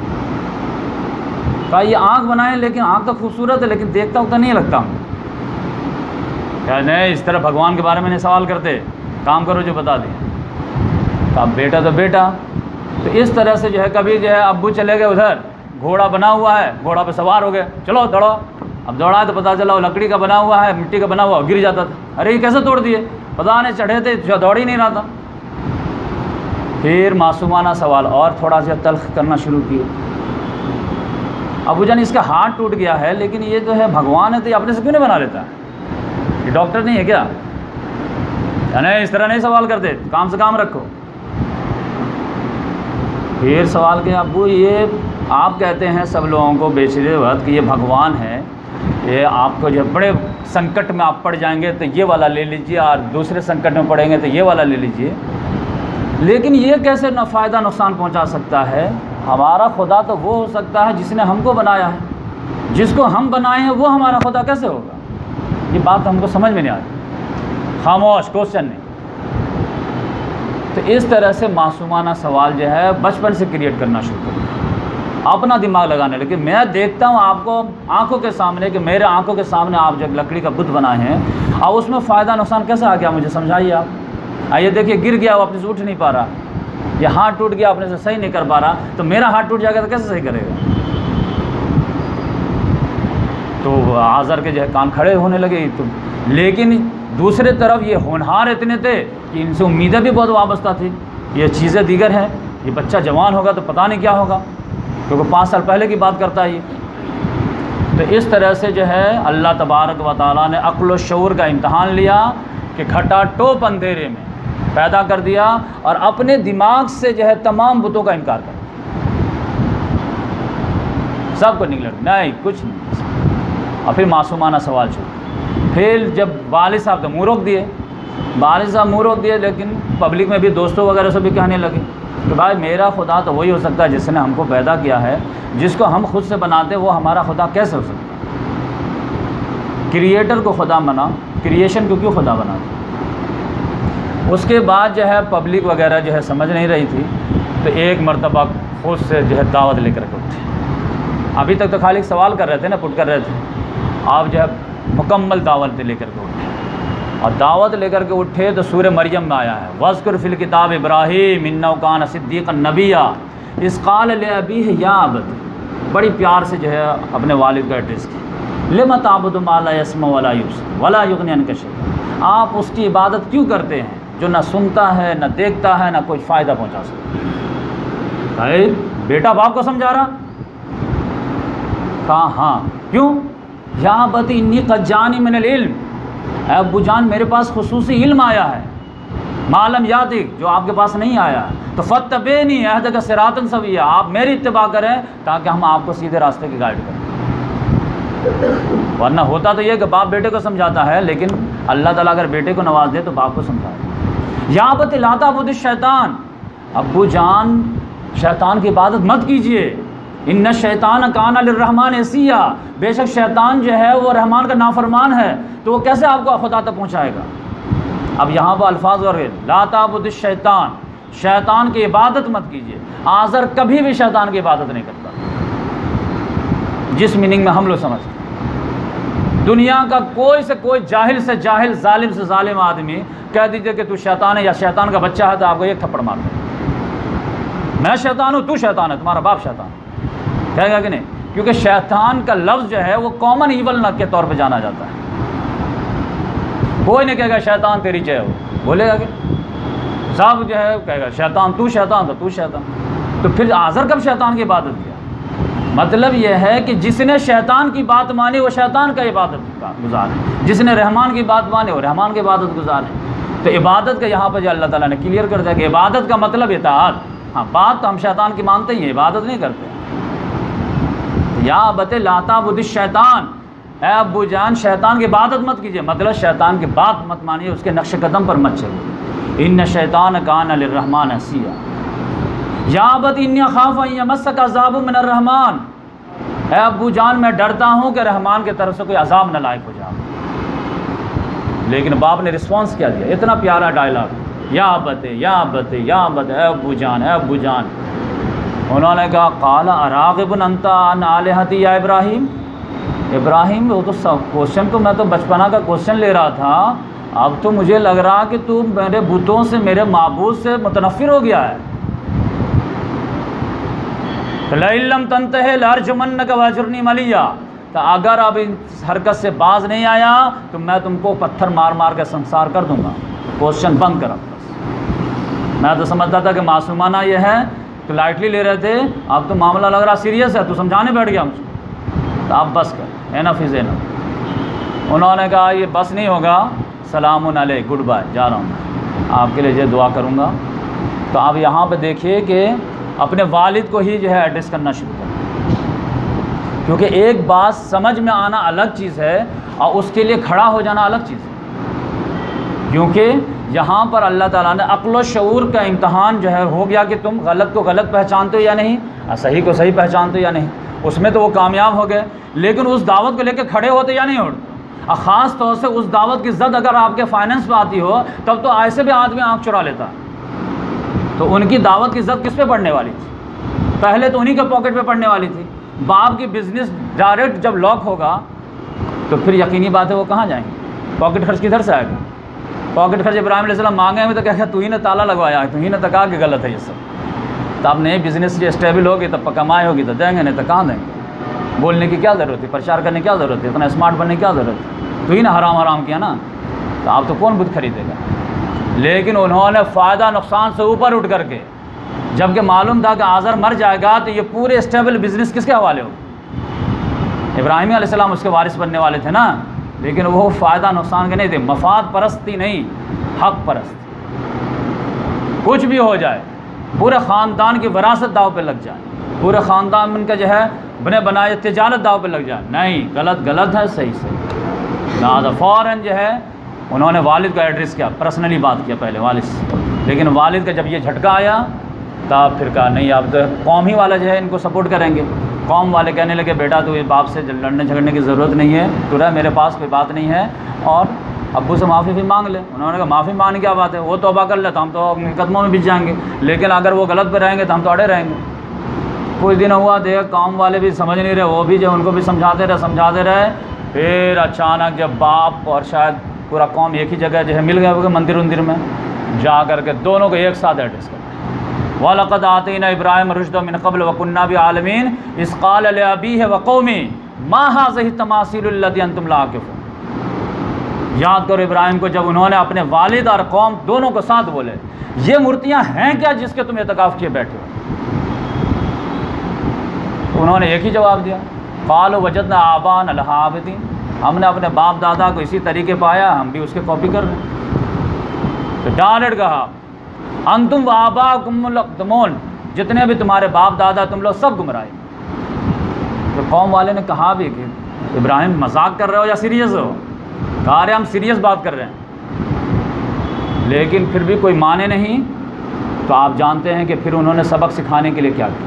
कहा ये आँख बनाए लेकिन आँख तो खूबसूरत है लेकिन देखता उतना नहीं लगता। क्या नहीं, इस तरह भगवान के बारे में नहीं सवाल करते, काम करो जो बता दिया। तो अब बेटा तो बेटा, तो इस तरह से जो है कभी जो है अब्बू चले गए उधर, घोड़ा बना हुआ है, घोड़ा पे सवार हो गए, चलो दौड़ो। अब दौड़ा तो पता चला वो लकड़ी का बना हुआ है, मिट्टी का बना हुआ, गिर जाता था। अरे ये कैसे तोड़ दिए, पता नहीं चढ़े थे, दौड़ ही नहीं रहा था। फिर मासूमाना सवाल और थोड़ा सा तल्ख करना शुरू किए। अबू जान इसका हाथ टूट गया है, लेकिन ये जो है भगवान है तो ये अपने से क्यों नहीं बना लेता, ये डॉक्टर नहीं है क्या? नहीं, इस तरह नहीं सवाल करते, काम से काम रखो। फिर सवाल किया, अब्बू ये आप कहते हैं सब लोगों को बेचते वक्त कि ये भगवान है, ये आपको जब बड़े संकट में आप पड़ जाएंगे तो ये वाला ले लीजिए, और दूसरे संकट में पड़ेंगे तो ये वाला ले लीजिए, लेकिन ये कैसे न फ़ायदा नुकसान पहुंचा सकता है? हमारा खुदा तो वो हो सकता है जिसने हमको बनाया है, जिसको हम बनाए हैं वो हमारा खुदा कैसे होगा? ये बात हमको समझ में नहीं आती। खामोश, क्वेश्चन नहीं। तो इस तरह से मासूमाना सवाल जो है बचपन से क्रिएट करना शुरू कर दिया, अपना दिमाग लगाने। लेकिन मैं देखता हूँ आपको आंखों के सामने, कि मेरे आंखों के सामने आप जब लकड़ी का बुत बनाए हैं, और उसमें फ़ायदा नुकसान कैसे आ गया, मुझे समझाइए आप। आइए देखिए, गिर गया वो अपने से उठ नहीं पा रहा, या हाथ टूट गया अपने से सही नहीं कर पा रहा, तो मेरा हाथ टूट जाएगा तो कैसे सही करेगा? तो आज़र के जो है कान खड़े होने लगे। तो लेकिन दूसरे तरफ ये होनहार इतने थे कि इनसे उम्मीदें भी बहुत वाबस्ता थी, ये चीज़ें दीगर हैं, ये बच्चा जवान होगा तो पता नहीं क्या होगा, क्योंकि 5 साल पहले की बात करता है ये। तो इस तरह से जो है अल्लाह तबारक व तआला ने अक्ल व शऊर का इम्तहान लिया कि खटाटोप अंधेरे में पैदा कर दिया, और अपने दिमाग से जो है तमाम बुतों का इनकार कर दिया, सबको निकल नहीं कुछ नहीं। और फिर मासूमाना सवाल शुरू। फिर जब वालिद साहब तो मुँह रोक दिए, वालिद साहब मुँह रोक दिए, लेकिन पब्लिक में भी दोस्तों वगैरह से भी कहने लगे कि भाई मेरा खुदा तो वही हो सकता है जिसने हमको पैदा किया है, जिसको हम खुद से बनाते वो हमारा खुदा कैसे हो सकता है? क्रिएटर को खुदा बना, क्रिएशन को क्यों खुदा बना? उसके बाद जो है पब्लिक वगैरह जो है समझ नहीं रही थी, तो एक मरतबा खुद से जो है दावत लेकर के उठे। अभी तक तो खाली सवाल कर रहे थे ना, पुट कर रहे थे, आप जो है मुकम्मल दावत लेकर के उठे। और दावत लेकर के उठे तो सूरह मरियम में आया है, वज़्कुर फिल किताब इब्राहीम इन्नहु कान सिद्दीक़न नबिय्या इज़ क़ाल लिअबीहि या अबती। बड़ी प्यार से जो है अपने वालिद का एड्रेस किया, लिमा ताबुदु मा ला यस्मउ वला युबसिर वला युग़नी अन्का शैअन। आप उसकी इबादत क्यों करते हैं जो ना सुनता है, ना देखता है, ना कोई फ़ायदा पहुँचा सकता है? बेटा बाप को समझा रहा, कहा हाँ क्यों? या अबती इन्नी क़द जानी मिनल इल्म, अब्बू जान मेरे पास खुसूसी इल्म आया है, मालम यादिक जो आपके पास नहीं आया, तो फत्तबीनी अहदक सिरातन सविय्या, आप मेरी इत्तिबा करें ताकि हम आपको सीधे रास्ते की गाइड करें। वरना होता तो ये कि बाप बेटे को समझाता है, लेकिन अल्लाह ताला अगर बेटे को नवाज दे तो बाप को समझाए। या बत ला ताबुदु शैतान, अब्बू जान शैतान की इबादत मत कीजिए, इन्न शैतान कान लिर्रहमान असिया, बेशक शैतान जो है वो रहमान का नाफरमान है, तो वो कैसे आपको खुदा तक पहुँचाएगा? अब यहाँ पर अल्फाज और ला ताबुदु शैतान, शैतान की इबादत मत कीजिए। आज़र कभी भी शैतान की इबादत नहीं करता, जिस मीनिंग में हम लोग समझते हैं। दुनिया का कोई से कोई जाहिल से जाहिल, जालिम से जालिम आदमी कह दीजिए कि तू शैतान है या शैतान का बच्चा है, तो आपको एक थप्पड़ मार दे। मैं शैतान हूँ, तू शैतान है, तुम्हारा बाप शैतान है, कहेगा कि नहीं? क्योंकि शैतान का लफ्ज़ जो है वो कॉमन ईवल के तौर पे जाना जाता है। कोई नहीं कहेगा शैतान तेरी जय हो, बोलेगा कि सब जो है कहेगा शैतान, तू शैतान तो तू शैतान। तो फिर आज़र कब शैतान की इबादत किया? मतलब यह है कि जिसने शैतान की बात मानी वो शैतान का इबादत का गुजार है, जिसने रहमान की बात मानी वो रहमान की इबादत गुजार है। तो इबादत का यहाँ पर जो अल्लाह ताला ने क्लियर कर दिया कि इबादत का मतलब इताअत। हाँ, बात तो हम शैतान की मानते ही हैं, इबादत नहीं करते। या बते लाता बुद्ध शैतान, अब्बू जान शैतान की इबादत मत कीजिए, मतलब शैतान की बात मत मानिए, उसके नक्श कदम पर मत चलिए। इन्न शैतान कान लिर्रहमान असिया, या बत इन्नी अखाफ अन यमस्सका अज़ाबु मिनर रहमान, अब्बू जान मैं डरता हूँ कि रहमान की तरफ से कोई अजाब न लायक हो जाए। लेकिन बाप ने रिस्पॉन्स क्या दिया, इतना प्यारा डायलॉग, या बते या बते या बते, अब्बू जान अब्बू जान। उन्होंने कहा काला अराग़िबुन अंता अन आलिहती या इब्राहिम, इब्राहिम वो तो सब क्वेश्चन तो मैं तो बचपना का क्वेश्चन ले रहा था, अब तो मुझे लग रहा कि तू मेरे बुतों से, मेरे माबूद से मुतनफ़िर हो गया है। लम तंतहे लर्जुमन्नक वाजुरनी मलिया, तो अगर अब इन हरकत से बाज नहीं आया तो मैं तुमको पत्थर मार मार के संसार कर दूंगा। क्वेश्चन बंद कर। बस मैं तो समझता था कि मासूमाना ये है, तो लाइटली ले रहे थे, अब तो मामला लग रहा सीरियस है, तो समझाने बैठ गया मुझको। तो अब बस कर, एनफ इज़ एनफ। उन्होंने कहा ये बस नहीं होगा, सलामुन अलैक, गुड बाय, जा रहा हूँ, आपके लिए जो दुआ करूँगा। तो आप यहाँ पे देखिए कि अपने वालिद को ही जो है एड्रेस करना शुरू करें, क्योंकि एक बात समझ में आना अलग चीज़ है और उसके लिए खड़ा हो जाना अलग चीज़ है। क्योंकि यहाँ पर अल्लाह ताला ने अक्ल व शऊर का इम्तहान जो है हो गया कि तुम गलत को गलत पहचानते हो या नहीं, सही को सही पहचानते हो या नहीं। उसमें तो वो कामयाब हो गए, लेकिन उस दावत को लेकर खड़े होते या नहीं होते। और ख़ास तौर से उस दावत की ज़द अगर आपके फाइनेंस में आती हो, तब तो ऐसे भी आदमी आँख चुरा लेता है। तो उनकी दावत की ज़द किस पे पड़ने वाली थी? पहले तो उन्हीं के पॉकेट पे पड़ने वाली थी। बाप की बिज़नेस डायरेक्ट जब लॉक होगा तो फिर यकीनी बात है वो कहाँ जाएंगे, पॉकेट खर्च किधर से आएगा? पॉकेट खर्च इब्राहिम अलैहिस्सलाम मांगे हैं तो क्या तू ही ने ताला लगवाया है, तू ही ने तो कहा कि गलत है ये सब। तो अब नए बिज़नेस जो स्टेबल होगी तब कमाई होगी तो देंगे, नहीं तो कहाँ देंगे। बोलने की क्या ज़रूरत है, प्रचार करने की क्या ज़रूरत है, इतना स्मार्ट बनने की क्या ज़रूरत है? तू ही ना हराम हराम किया ना, तो आप तो कौन बुत खरीदेगा। लेकिन उन्होंने फ़ायदा नुकसान से ऊपर उठ करके, जबकि मालूम था कि आज़र मर जाएगा तो ये पूरे स्टेबल बिज़नेस किसके हवाले हो। इब्राहिम अलैहिस्सलाम उसके वारिस बनने वाले थे ना, लेकिन वो फ़ायदा नुकसान के नहीं थे, मफाद परस्ती नहीं, हक परस्त। कुछ भी हो जाए, पूरे ख़ानदान की विरासत दाव पे लग जाए, पूरे ख़ानदान का जो है बने बनाए तिजारत दाव पे लग जाए, नहीं, गलत गलत है, सही सही। लिहाजा फ़ौरन जो है उन्होंने वालिद का एड्रेस किया, पर्सनली बात किया पहले वालिद से। लेकिन वालिद का जब ये झटका आया तब फिर कहा नहीं, अब तो कौम ही वाला जो है इनको सपोर्ट करेंगे। कौम वाले कहने लगे बेटा तू ये बाप से लड़ने झगड़ने की ज़रूरत नहीं है, तू रह, मेरे पास कोई बात नहीं है, और अब्बू से माफ़ी भी मांग ले। उन्होंने कहा माफ़ी मांगने क्या बात है, वो तौबा कर ले तो हम तो मुकदमों में बिछ जाएंगे, लेकिन अगर वो गलत पे रहेंगे तो हम तो अड़े रहेंगे। कुछ दिन हुआ, देख कौम वाले भी समझ नहीं रहे, वो भी जो उनको भी समझाते रहे। फिर अचानक जब बाप और शायद पूरा कौम एक ही जगह जो है मिल गया मंदिर उंदिर में जा कर के दोनों को एक साथ एड्रेस कर, वलक़द आतैना इब्राहिम रुश्दहु मिन क़ब्ल व कुन्ना बिआलमीन इज़ क़ाल लिअबीहि व क़ौमी मा हाज़िहि तमासीलु लती अंतुम ला आकिफ़ून। याद करो इब्राहिम को जब उन्होंने अपने वालिद और कौम दोनों को साथ बोले, ये मूर्तियाँ हैं क्या जिसके तुम एतकाफ़ किए बैठे हो? तो उन्होंने एक ही जवाब दिया, क़ालू वजदना आबाना लहा आबिदीन, हमने अपने बाप दादा को इसी तरीके पाया, हम भी उसके कॉपी कर रहे हैं। तो डायरेक्ट कहा अंतुम व आबाकुमुल, जितने भी तुम्हारे बाप दादा तुम लोग सब गुमराह। तो कौम वाले ने कहा भी कि इब्राहिम मजाक कर रहे हो या सीरियस हो? कहा रहे हम सीरियस बात कर रहे हैं। लेकिन फिर भी कोई माने नहीं। तो आप जानते हैं कि फिर उन्होंने सबक सिखाने के लिए क्या किया।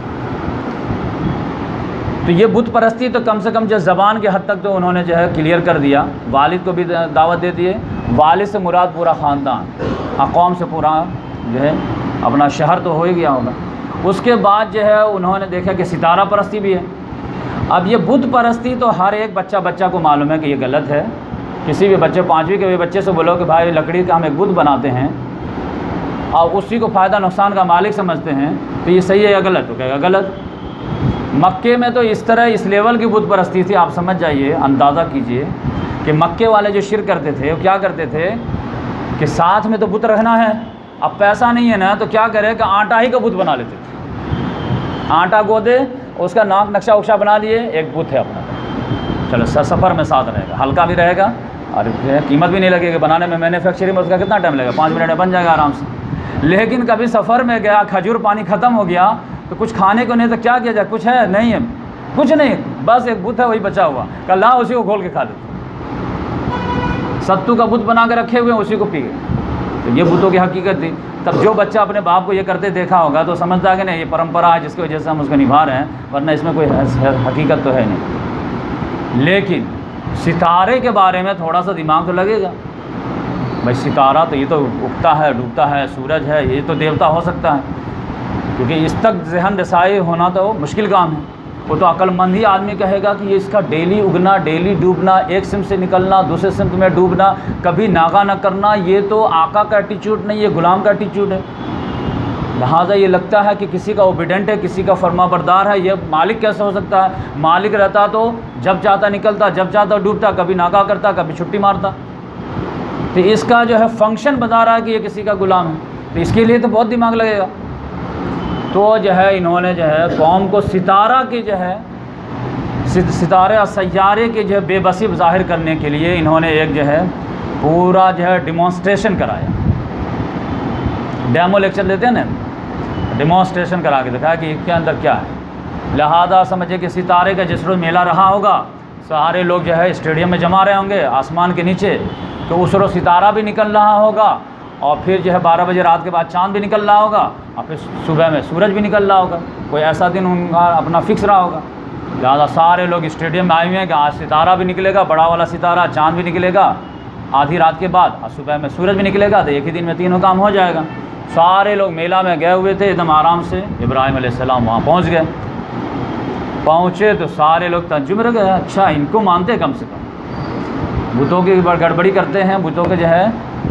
तो ये बुत परस्ती तो कम से कम जो ज़बान के हद तक तो उन्होंने जो है क्लियर कर दिया, वालिद को भी दावत दे दिए। वालिद से मुराद पूरा ख़ानदान, कौम से पूरा जो है अपना शहर तो हो ही गया होगा। उसके बाद जो है उन्होंने देखा कि सितारा परस्ती भी है। अब ये बुत परस्ती तो हर एक बच्चा को मालूम है कि ये गलत है। किसी भी बच्चे, 5वीं के भी बच्चे से बोलो कि भाई लकड़ी का हम एक बुत बनाते हैं और उसी को फ़ायदा नुकसान का मालिक समझते हैं, तो ये सही है या गलत? तो कहेगा गलत। मक्के में तो इस तरह इस लेवल की बुत परस्ती थी, आप समझ जाइए, अंदाज़ा कीजिए कि मक्के वाले जो शिरक करते थे वो क्या करते थे कि साथ में तो बुत रखना है, अब पैसा नहीं है ना तो क्या करें कि आटा ही का बुत बना लेते थे। आटा गोदे, उसका नाक नक्शा उक्शा बना लिए, एक बुत है अपना, चलो सफ़र में साथ रहेगा, हल्का भी रहेगा और कीमत भी नहीं लगेगी बनाने में। मैन्युफैक्चरिंग में उसका कितना टाइम लगेगा, 5 मिनट में बन जाएगा आराम से। लेकिन कभी सफ़र में गया, खजूर पानी ख़त्म हो गया तो कुछ खाने को नहीं, तो क्या किया जाए? कुछ है नहीं है, कुछ नहीं, बस एक बुत है वही बचा हुआ, कल ला उसी को खोल के खा लेते। सत्तू का बुत बना के रखे हुए हैं, उसी को पी गए। तो ये बुतों की हकीकत थी। तब जो बच्चा अपने बाप को ये करते देखा होगा तो समझता है कि नहीं ये परंपरा है जिसकी वजह से हम उसको निभा रहे हैं, वरना इसमें कोई हकीकत तो है नहीं। लेकिन सितारे के बारे में थोड़ा सा दिमाग तो लगेगा। भाई सितारा तो ये तो उगता है डूबता है, सूरज है, ये तो देवता हो सकता है, क्योंकि इस तक जहन रसाई होना तो मुश्किल काम है। वो तो अक्लमंद ही आदमी कहेगा कि ये इसका डेली उगना, डेली डूबना, एक सिम से निकलना, दूसरे सिम में डूबना, कभी नागा न करना, ये तो आका का एटीट्यूड नहीं, ये गुलाम का एटीट्यूड है। लिहाजा ये लगता है कि किसी का ओबीडेंट है, किसी का फर्माबरदार है। ये मालिक कैसे हो सकता है? मालिक रहता तो जब चाहता निकलता, जब चाहता डूबता, कभी नागा करता, कभी छुट्टी मारता। तो इसका जो है फंक्शन बता रहा है कि ये किसी का गुलाम है, तो इसके लिए तो बहुत दिमाग लगेगा। तो जो है इन्होंने जो है कौम को सितारा की जो है सितारे और सैयारे की जो है बेबसी ज़ाहिर करने के लिए इन्होंने एक जो है पूरा जो है डिमॉन्स्ट्रेशन कराया। डेमो लेक्चर देते हैं ना, डिमॉन्स्ट्रेशन करा के दिखाया कि इसके अंदर क्या है। लिहाजा समझे कि सितारे का जिस रोज़ मेला रहा होगा, सारे लोग जो है स्टेडियम में जमा रहे होंगे आसमान के नीचे, तो उस रोज़ सितारा भी निकल रहा होगा, और फिर जो है 12 बजे रात के बाद चाँद भी निकल रहा होगा, और फिर सुबह में सूरज भी निकल रहा होगा। कोई ऐसा दिन उनका अपना फिक्स रहा होगा। लिहाजा सारे लोग स्टेडियम में आए हुए हैं कि आज सितारा भी निकलेगा, बड़ा वाला सितारा, चाँद भी निकलेगा आधी रात के बाद, और सुबह में सूरज भी निकलेगा, तो एक ही दिन में तीनों काम हो जाएगा। सारे लोग मेला में गए हुए थे, एकदम आराम से इब्राहिम A.S वहाँ पहुँच गए। पहुँचे तो सारे लोग तंजुम रह गए, अच्छा इनको मानते हैं, कम से कम बुतों की गड़बड़ी करते हैं, बुतों के जो है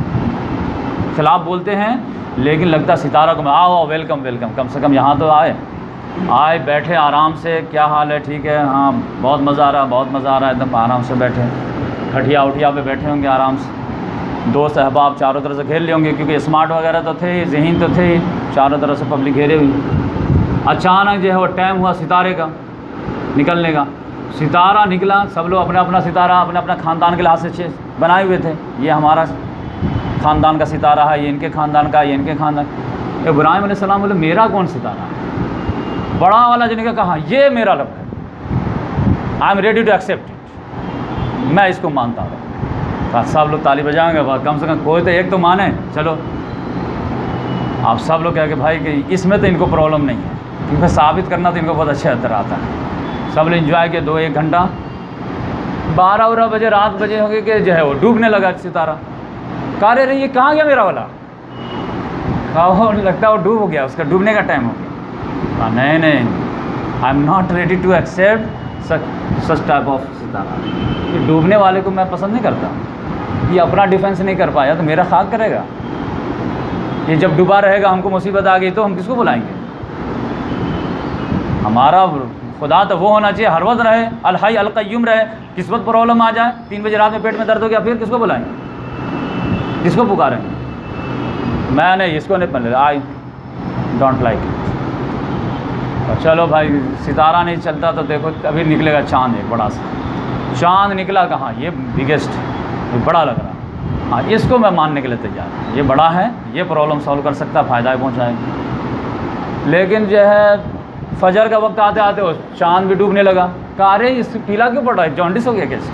खिलाफ बोलते हैं, लेकिन लगता सितारा को आओ वेलकम वेलकम, कम से कम यहाँ तो आए बैठे आराम से, क्या हाल है, ठीक है, हाँ बहुत मज़ा आ रहा है, बहुत मज़ा आ रहा है, एकदम आराम से बैठे, खटिया उठिया पे बैठे होंगे आराम से। दोस्त अहबाब चारों तरफ से घेर लिए होंगे, क्योंकि स्मार्ट वगैरह तो थे ही, ज़हीन तो थे ही, चारों तरफ से पब्लिक घेरे हुई। अचानक जो है वो टाइम हुआ सितारे का निकलने का। सितारा निकला, सब लोग अपना अपना सितारा अपने अपना ख़ानदान के लिहाज से बनाए हुए थे। ये हमारा ख़ानदान का सितारा है, ये इनके ख़ानदान का, ये इनके ख़ानदान। इब्राहिम A.S बोले मेरा कौन सितारा है? बड़ा वाला जिनका कहा ये मेरा रब है, I am ready to accept it, मैं इसको मानता हूँ। सब लोग ताली बजाएंगे, कम से कम कोई तो एक तो माने। चलो आप सब लोग कह के भाई कि इसमें तो इनको प्रॉब्लम नहीं है, क्योंकि साबित करना तो इनको बहुत अच्छे अंतर आता है। सब लोग इन्जॉय किए 2-1 घंटा। 12 बजे रात बजे हो गए कि जो है वो डूबने लगा सितारा। कह रहे ये कहाँ गया मेरा वाला? कहा लगता है वो डूब हो गया, उसका डूबने का टाइम हो गया। कहा नहीं, I am not ready to accept such type of सितारा। ये डूबने वाले को मैं पसंद नहीं करता। ये अपना डिफेंस नहीं कर पाया तो मेरा खाक करेगा। ये जब डूबा रहेगा, हमको मुसीबत आ गई तो हम किसको बुलाएंगे? हमारा खुदा तो वो होना चाहिए हर वक्त रहे, अल-हय्य अल-क़य्यूम रहे। किस वक्त प्रॉब्लम आ जाए, 3 बजे रात में पेट में दर्द हो गया, फिर किसको बुलाएंगे, किसको पुकारेंगे? मैंने इसको नहीं पढ़, आई डोंट लाइक इट। चलो भाई सितारा नहीं चलता तो देखो अभी निकलेगा चाँद, एक बड़ा सा चाँद निकला। कहाँ? ये बिगेस्ट, ये बड़ा लग रहा। हाँ इसको मैं मानने के लिए तैयार, ये बड़ा है, ये प्रॉब्लम सॉल्व कर सकता है, फ़ायदा पहुँचाएगा। लेकिन जो है फजर का वक्त आते आते वो चाँद भी डूबने लगा। कहा अरे इस पीला क्यों पड़ रहा है, जॉन्डिस हो गया कैसे?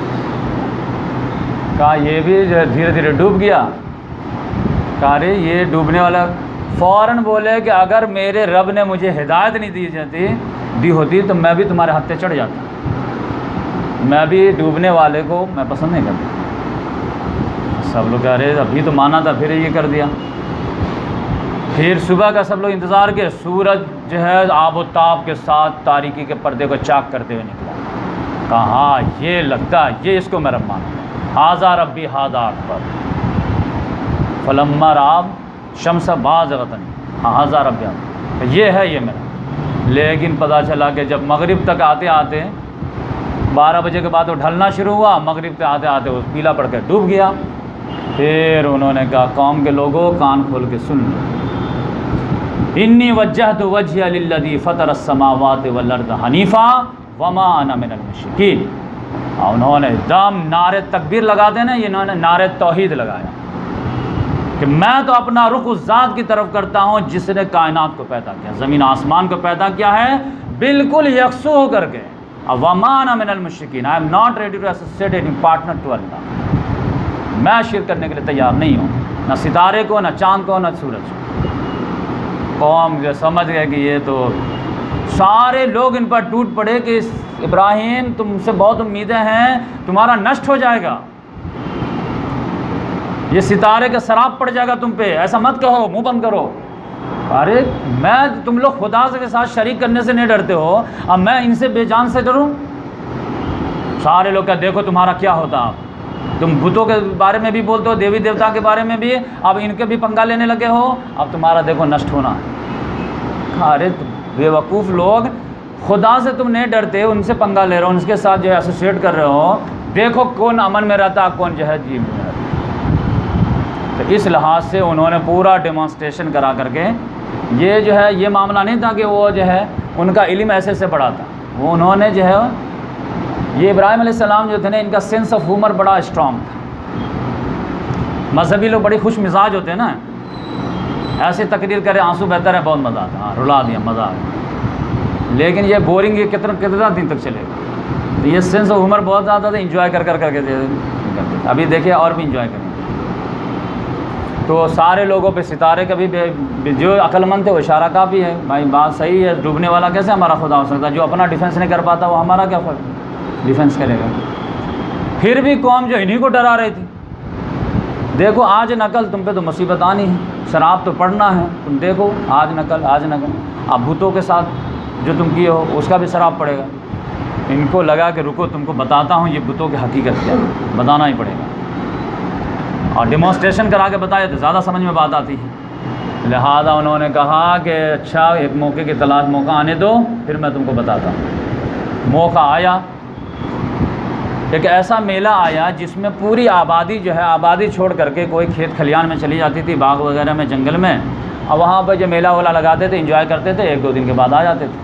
कहा ये भी जो है धीरे धीरे डूब गया। कहा अरे ये डूबने वाला। फ़ौरन बोले कि अगर मेरे रब ने मुझे हिदायत नहीं दी होती तो मैं भी तुम्हारे हत्थे चढ़ जाता। मैं भी डूबने वाले को मैं पसंद नहीं करता। सब लोग कह रहे अभी तो माना था, फिर ये कर दिया। फिर सुबह का सब लोग इंतज़ार किए। सूरज जो है आबोताब के साथ तारीकी के पर्दे को चाक करते हुए निकला। कहा ये लगता है ये इसको मैं रब मानूंगा। हाज़ा रब्बी हाज़ा अकबर फलम्मा राब शम्स बाज़गतन हाज़ा रब्बी, ये है ये मेरा। लेकिन पता चला कि जब मगरिब तक आते आते 12 बजे के बाद वो ढलना शुरू हुआ, मगरिब तक आते आते वो पीला पड़ कर डूब गया। फिर उन्होंने कहा कौम के लोगों कान खोल के सुन लो, इन्नी वज्जहतु वज्हिया लिल्लज़ी फ़तरस समावाति वल अर्द हनीफ़ा वमा अना मिनल मुश्रिकीन। उन्होंने दम नारे तकबीर लगा देना, इन्होंने नारे तौहीद लगाया कि मैं तो अपना रुख उस ज़ात की तरफ करता हूँ जिसने कायनात को पैदा किया, ज़मीन आसमान को पैदा किया है बिल्कुल यकसू होकर के। वमा अना मिनल मुश्रिकीन, I am not ready to associate any partner to Allah. मैं शिरक करने के लिए तैयार नहीं हूँ, न सितारे को, न चाँद को, न सूरज को। कौम जो समझ गए कि ये तो सारे लोग इन पर टूट पड़े कि इब्राहिम तुमसे बहुत उम्मीदें हैं, तुम्हारा नष्ट हो जाएगा, ये सितारे का शराब पड़ जाएगा तुम पे, ऐसा मत कहो, मुंह बंद करो। अरे मैं, तुम लोग खुदा के साथ शरीक करने से नहीं डरते हो, अब मैं इनसे बेजान से डरूं? सारे लोग क्या देखो तुम्हारा क्या होता। आप तुम बुतों के बारे में भी बोलते हो, देवी देवता के बारे में भी, अब इनके भी पंगा लेने लगे हो, अब तुम्हारा देखो नष्ट होना। अरे बेवकूफ़ लोग, खुदा से तुम नहीं डरते, उनसे पंगा ले रहे हो, उनके साथ जो है एसोसिएट कर रहे हो। देखो कौन अमन में रहता, कौन जो है जीव में रहता। तो इस लिहाज से उन्होंने पूरा डेमोन्स्ट्रेशन करा करके, ये जो है ये मामला नहीं था कि वो जो है उनका इल्म ऐसे से बड़ा था। वो उन्होंने जो है, ये इब्राहिम अलैहिस्सलाम जो थे ना, इनका सेंस ऑफ ह्यूमर बड़ा स्ट्रॉन्ग था। मजहबी लोग बड़े खुश मिजाज होते हैं ना, ऐसे तकरीर करे आंसू बहता है, बहुत मज़ा आता, हाँ रुला दिया, मज़ा आ गया। लेकिन ये बोरिंग, ये कितना दिन तक चलेगा। तो ये सेंस ऑफ ह्यूमर बहुत ज़्यादा था, इंजॉय कर करके करते। अभी देखिए और भी इंजॉय करेंगे। तो सारे लोगों पे सितारे का भी जो अक्लमंद थे वो इशारा का भी है, भाई बात सही है, डूबने वाला कैसे हमारा खुदा हो सकता है? जो अपना डिफेंस नहीं कर पाता वो हमारा क्या डिफेंस करेगा? फिर भी कौम जो इन्हीं को डरा रही थी। देखो आज नकल, तुम पे तो मुसीबत आनी है, शराब तो पढ़ना है, तुम देखो आज नकल, आज नकल। अब भूतों के साथ जो तुम किए हो उसका भी शराब पड़ेगा। इनको लगा कि रुको तुमको बताता हूँ ये भूतों की हकीकत क्या है, बताना ही पड़ेगा। और डेमोन्स्ट्रेशन करा के बताए तो ज़्यादा समझ में बात आती है। लिहाजा उन्होंने कहा कि अच्छा एक मौके की तलाश, मौका आने दो फिर मैं तुमको बताता हूँ। मौका आया, एक ऐसा मेला आया जिसमें पूरी आबादी जो है, आबादी छोड़ करके कोई खेत खलियान में चली जाती थी, बाग वगैरह में, जंगल में, और वहाँ पर जो मेला वाला लगाते थे, एंजॉय करते थे, 1-2 दिन के बाद आ जाते थे।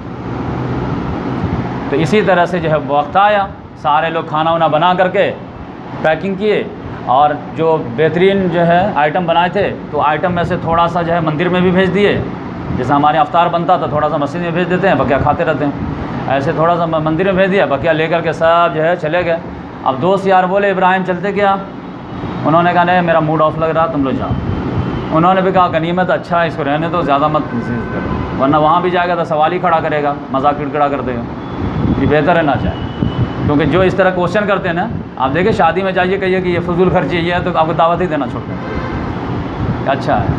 तो इसी तरह से जो है वक्त आया, सारे लोग खाना वाना बना करके पैकिंग किए, और जो बेहतरीन जो है आइटम बनाए थे, तो आइटम में से थोड़ा सा जो है मंदिर में भी भेज दिए। जैसे हमारे अफ्तार बनता था, थोड़ा सा मस्जिद में भेज देते हैं, बकिया खाते रहते हैं, ऐसे थोड़ा सा मंदिर में भेज दिया, बकिया लेकर के सब जो है चले गए। अब दोस्त यार बोले इब्राहिम चलते क्या? उन्होंने कहा नहीं मेरा मूड ऑफ लग रहा, तुम लोग जाओ। उन्होंने भी कहा गनीमत अच्छा है, इसको रहने दो, ज़्यादा मत करो, वरना वहाँ भी जाएगा तो सवाल ही खड़ा करेगा, मजाक किड़किड़ा कर देगा। ये बेहतर है ना जाए, क्योंकि जो इस तरह क्वेश्चन करते हैं ना, आप देखिए शादी में जाइए, कहिए कि ये फजूल खर्ची ये है, तो आपको दावत ही देना छोड़ दें। अच्छा है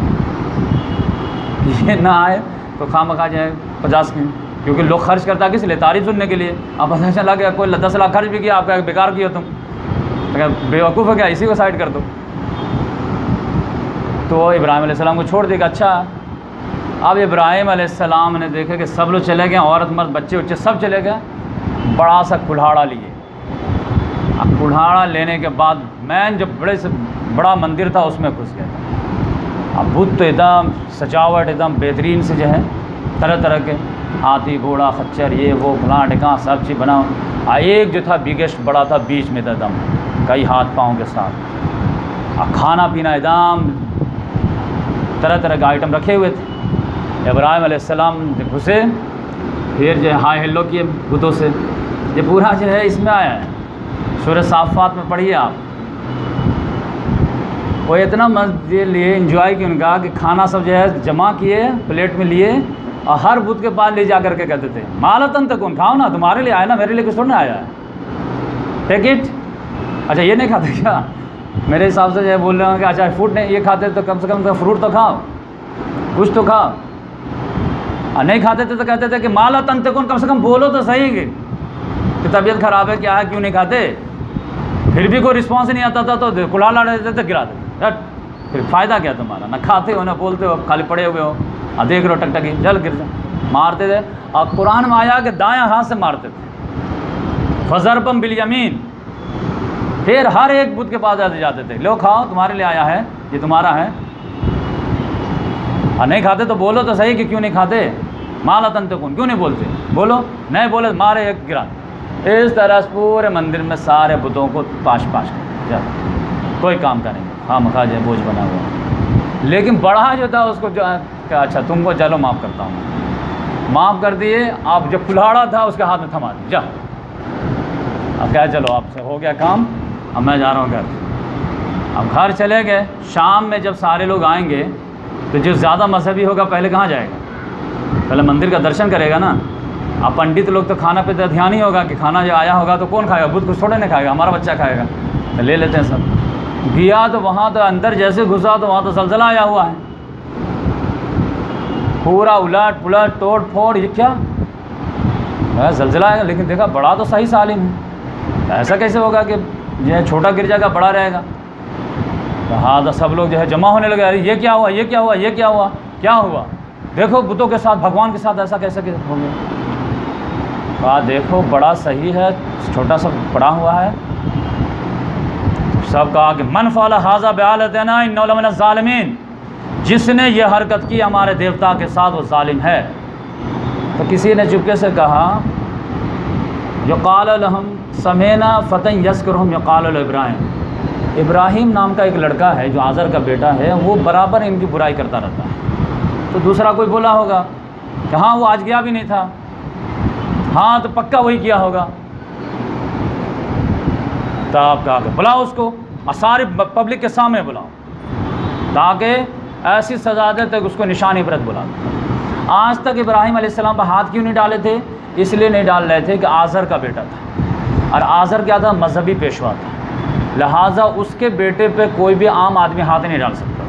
ये ना आए तो खामखा जाए 50 की, क्योंकि लोग खर्च करता किस लिए? तारीफ सुनने के लिए। अब पता चला कि कोई 10 लाख खर्च भी किया, आपका बेकार किया तुम, तो बेवकूफ़ है क्या? इसी को साइड कर दो। तो इब्राहिम अलैहिस्सलाम को छोड़ देगा। अच्छा, अब इब्राहिम अलैहिस्सलाम ने देखा कि सब लोग चले गए, औरत मर्द बच्चे उच्चे सब चले गए, बड़ा सा कुल्हाड़ा लिए। अब कुल्हाड़ा लेने के बाद मैन जो बड़े से बड़ा मंदिर था उसमें घुस गया था। अब बुत तो एकदम सजावट एकदम बेहतरीन से जो है, तरह तरह के हाथी घोड़ा खच्चर ये वो फलां ढिकां सब चीज़ बना। एक जो था बिगेस्ट बड़ा था, बीच में था एकदम कई हाथ पाँव के साथ। अब खाना पीना एकदम तरह तरह के आइटम रखे हुए थे। इब्राहिम अलैहिस्सलाम घुसे, फिर जो है हाय हेलो किए बुतों से। ये पूरा जो है इसमें आया है, सूरह साफ़ात में पढ़िए आप। वो इतना मज़े लिए, इंजॉय किया उनका कि खाना सब जो है जमा किए, प्लेट में लिए, और हर बुत के पास ले जा करके कहते थे मालतन तक कौन खाओ ना, तुम्हारे लिए आया ना, मेरे लिए कुछ थोड़ा आया है, टेक इट। अच्छा ये नहीं खाते क्या? मेरे हिसाब से जो है बोल रहे हो कि अच्छा फ्रूट नहीं ये खाते तो कम से कम तो फ्रूट तो खाओ, कुछ तो खाओ। और नहीं खाते थे तो कहते थे कि माला तन तक कम से कम बोलो तो सही कि तबीयत ख़राब है क्या है, क्यों नहीं खाते? फिर भी कोई रिस्पॉन्स नहीं आता था तो कुल्हाड़ा देते थे, गिरा देते। फिर फ़ायदा क्या तुम्हारा? ना खाते हो ना बोलते हो, खाली पड़े हुए हो, और देख रहे हो टकटकी जल गिर जाए, मारते थे। और कुरान में आया कि दायां हाथ से मारते थे, फजरबम बिल यमीन। फिर हर एक बुत के पास जाते थे, लो खाओ तुम्हारे लिए आया है, ये तुम्हारा है। और नहीं खाते तो बोलो तो सही कि क्यों नहीं खाते, माला तंते कौन, क्यों नहीं बोलते, बोलो। नहीं बोले मारे एक गिरा। इस तरह पूरे मंदिर में सारे बुतों को पाश कर कोई काम करेंगे, हाँ मखा जाए बोझ बना हुआ। लेकिन बड़ा जो था उसको जो अच्छा तुमको चलो माफ़ करता हूँ, माफ़ कर दिए। आप जो कुल्हाड़ा था उसके हाथ में थमा दी, जा अब क्या चलो आपसे हो गया काम, अब मैं जा रहा हूँ घर। अब घर चले गए। शाम में जब सारे लोग आएंगे तो जो ज़्यादा मजहबी होगा पहले कहाँ जाएगा? पहले मंदिर का दर्शन करेगा ना। अब पंडित लोग तो खाना पे तो ध्यान ही होगा कि खाना जो आया होगा तो कौन खाएगा, बुद्ध कुछ थोड़े नहीं खाएगा, हमारा बच्चा खाएगा, तो ले लेते हैं सब। गया तो वहाँ तो अंदर जैसे घुसा तो वहाँ तो जलजला आया हुआ है। पूरा उलट पुलट तोड़ फोड़, ये क्या ज़लज़ला है। लेकिन देखा बड़ा तो सही सालिम है, ऐसा कैसे होगा कि जो है छोटा गिर जाएगा बड़ा रहेगा। तो हाँ, तो सब लोग जो है जमा होने लगे, अरे ये क्या हुआ, ये क्या हुआ, ये क्या हुआ, क्या हुआ, देखो बुतों के साथ भगवान के साथ ऐसा कैसे हो गया। कहा देखो बड़ा सही है, छोटा सा पड़ा हुआ है। सब कहा कि मन फ़अल हाज़ा बिआलिहतिना इन्नहु लमिनज़ ज़ालिमीन, जिसने ये हरकत की हमारे देवता के साथ वो जालिम है। तो किसी ने चुपके से कहा युक़ाल लहुम समेना फ़तन यज़कुरुहुम युक़ाल लहु इब्राहिम, इब्राहिम नाम का एक लड़का है जो आज़र का बेटा है, वो बराबर इनकी बुराई करता रहता है। तो दूसरा कोई बोला होगा कि हाँ वो आज गया भी नहीं था, हाँ तो पक्का वही किया होगा। तब कहा कि बुलाओ उसको और सारी पब्लिक के सामने बुलाओ, ताकि ऐसी सजा दे तक उसको निशान इबरत बुला। आज तक इब्राहिम अलैहिस्सलाम पर हाथ क्यों नहीं डाले थे? इसलिए नहीं डाल रहे थे कि आज़र का बेटा था, और आज़र क्या था, मजहबी पेशवा था, लिहाजा उसके बेटे पे कोई भी आम आदमी हाथ नहीं डाल सकता।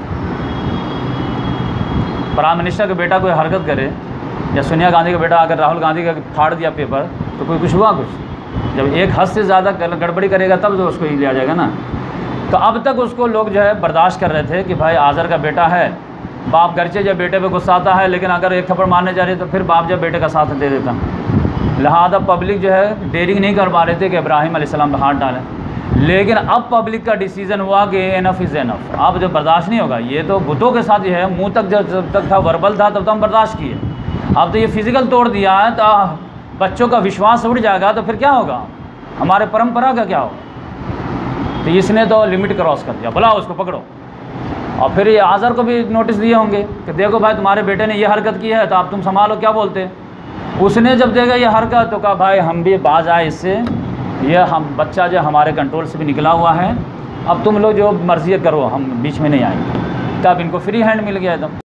प्राइम मिनिस्टर का बेटा कोई हरकत करे, या सोनिया गांधी का बेटा अगर राहुल गांधी का फाड़ दिया पेपर, तो कोई कुछ हुआ? कुछ जब एक हद से ज़्यादा गड़बड़ी करेगा तब तो उसको ही लिया जाएगा ना। तो अब तक उसको लोग जो है बर्दाश्त कर रहे थे कि भाई आज़र का बेटा है, बाप गरचे जब बेटे पे गुस्सा आता है, लेकिन अगर एक थप्पड़ मारने जा रही तो फिर बाप जब बेटे का साथ दे देता। लिहाजा पब्लिक जो है डेयरिंग नहीं कर पा रहे थे कि इब्राहिम अलैहिस्सलाम पे हाथ डालें। लेकिन अब पब्लिक का डिसीज़न हुआ कि एनफ इज़ एनफ, अब जो बर्दाश्त नहीं होगा। ये तो बुतों के साथ जो है मुँह तक जब तक था, वर्बल था, तब तो हम बर्दाश्त किए, अब तो ये फिज़िकल तोड़ दिया है, तो बच्चों का विश्वास उड़ जाएगा, तो फिर क्या होगा, हमारे परंपरा का क्या होगा। तो इसने तो लिमिट क्रॉस कर दिया, बुलाओ उसको पकड़ो। और फिर ये आज़र को भी नोटिस दिए होंगे कि देखो भाई तुम्हारे बेटे ने ये हरकत की है, तो अब तुम संभालो, क्या बोलते। उसने जब देखा ये हरकत तो कहा भाई हम भी बाज आए इससे, ये हम बच्चा जो हमारे कंट्रोल से भी निकला हुआ है, अब तुम लोग जो मर्जी करो, हम बीच में नहीं आएंगे। तब इनको फ्री हैंड मिल गया एकदम।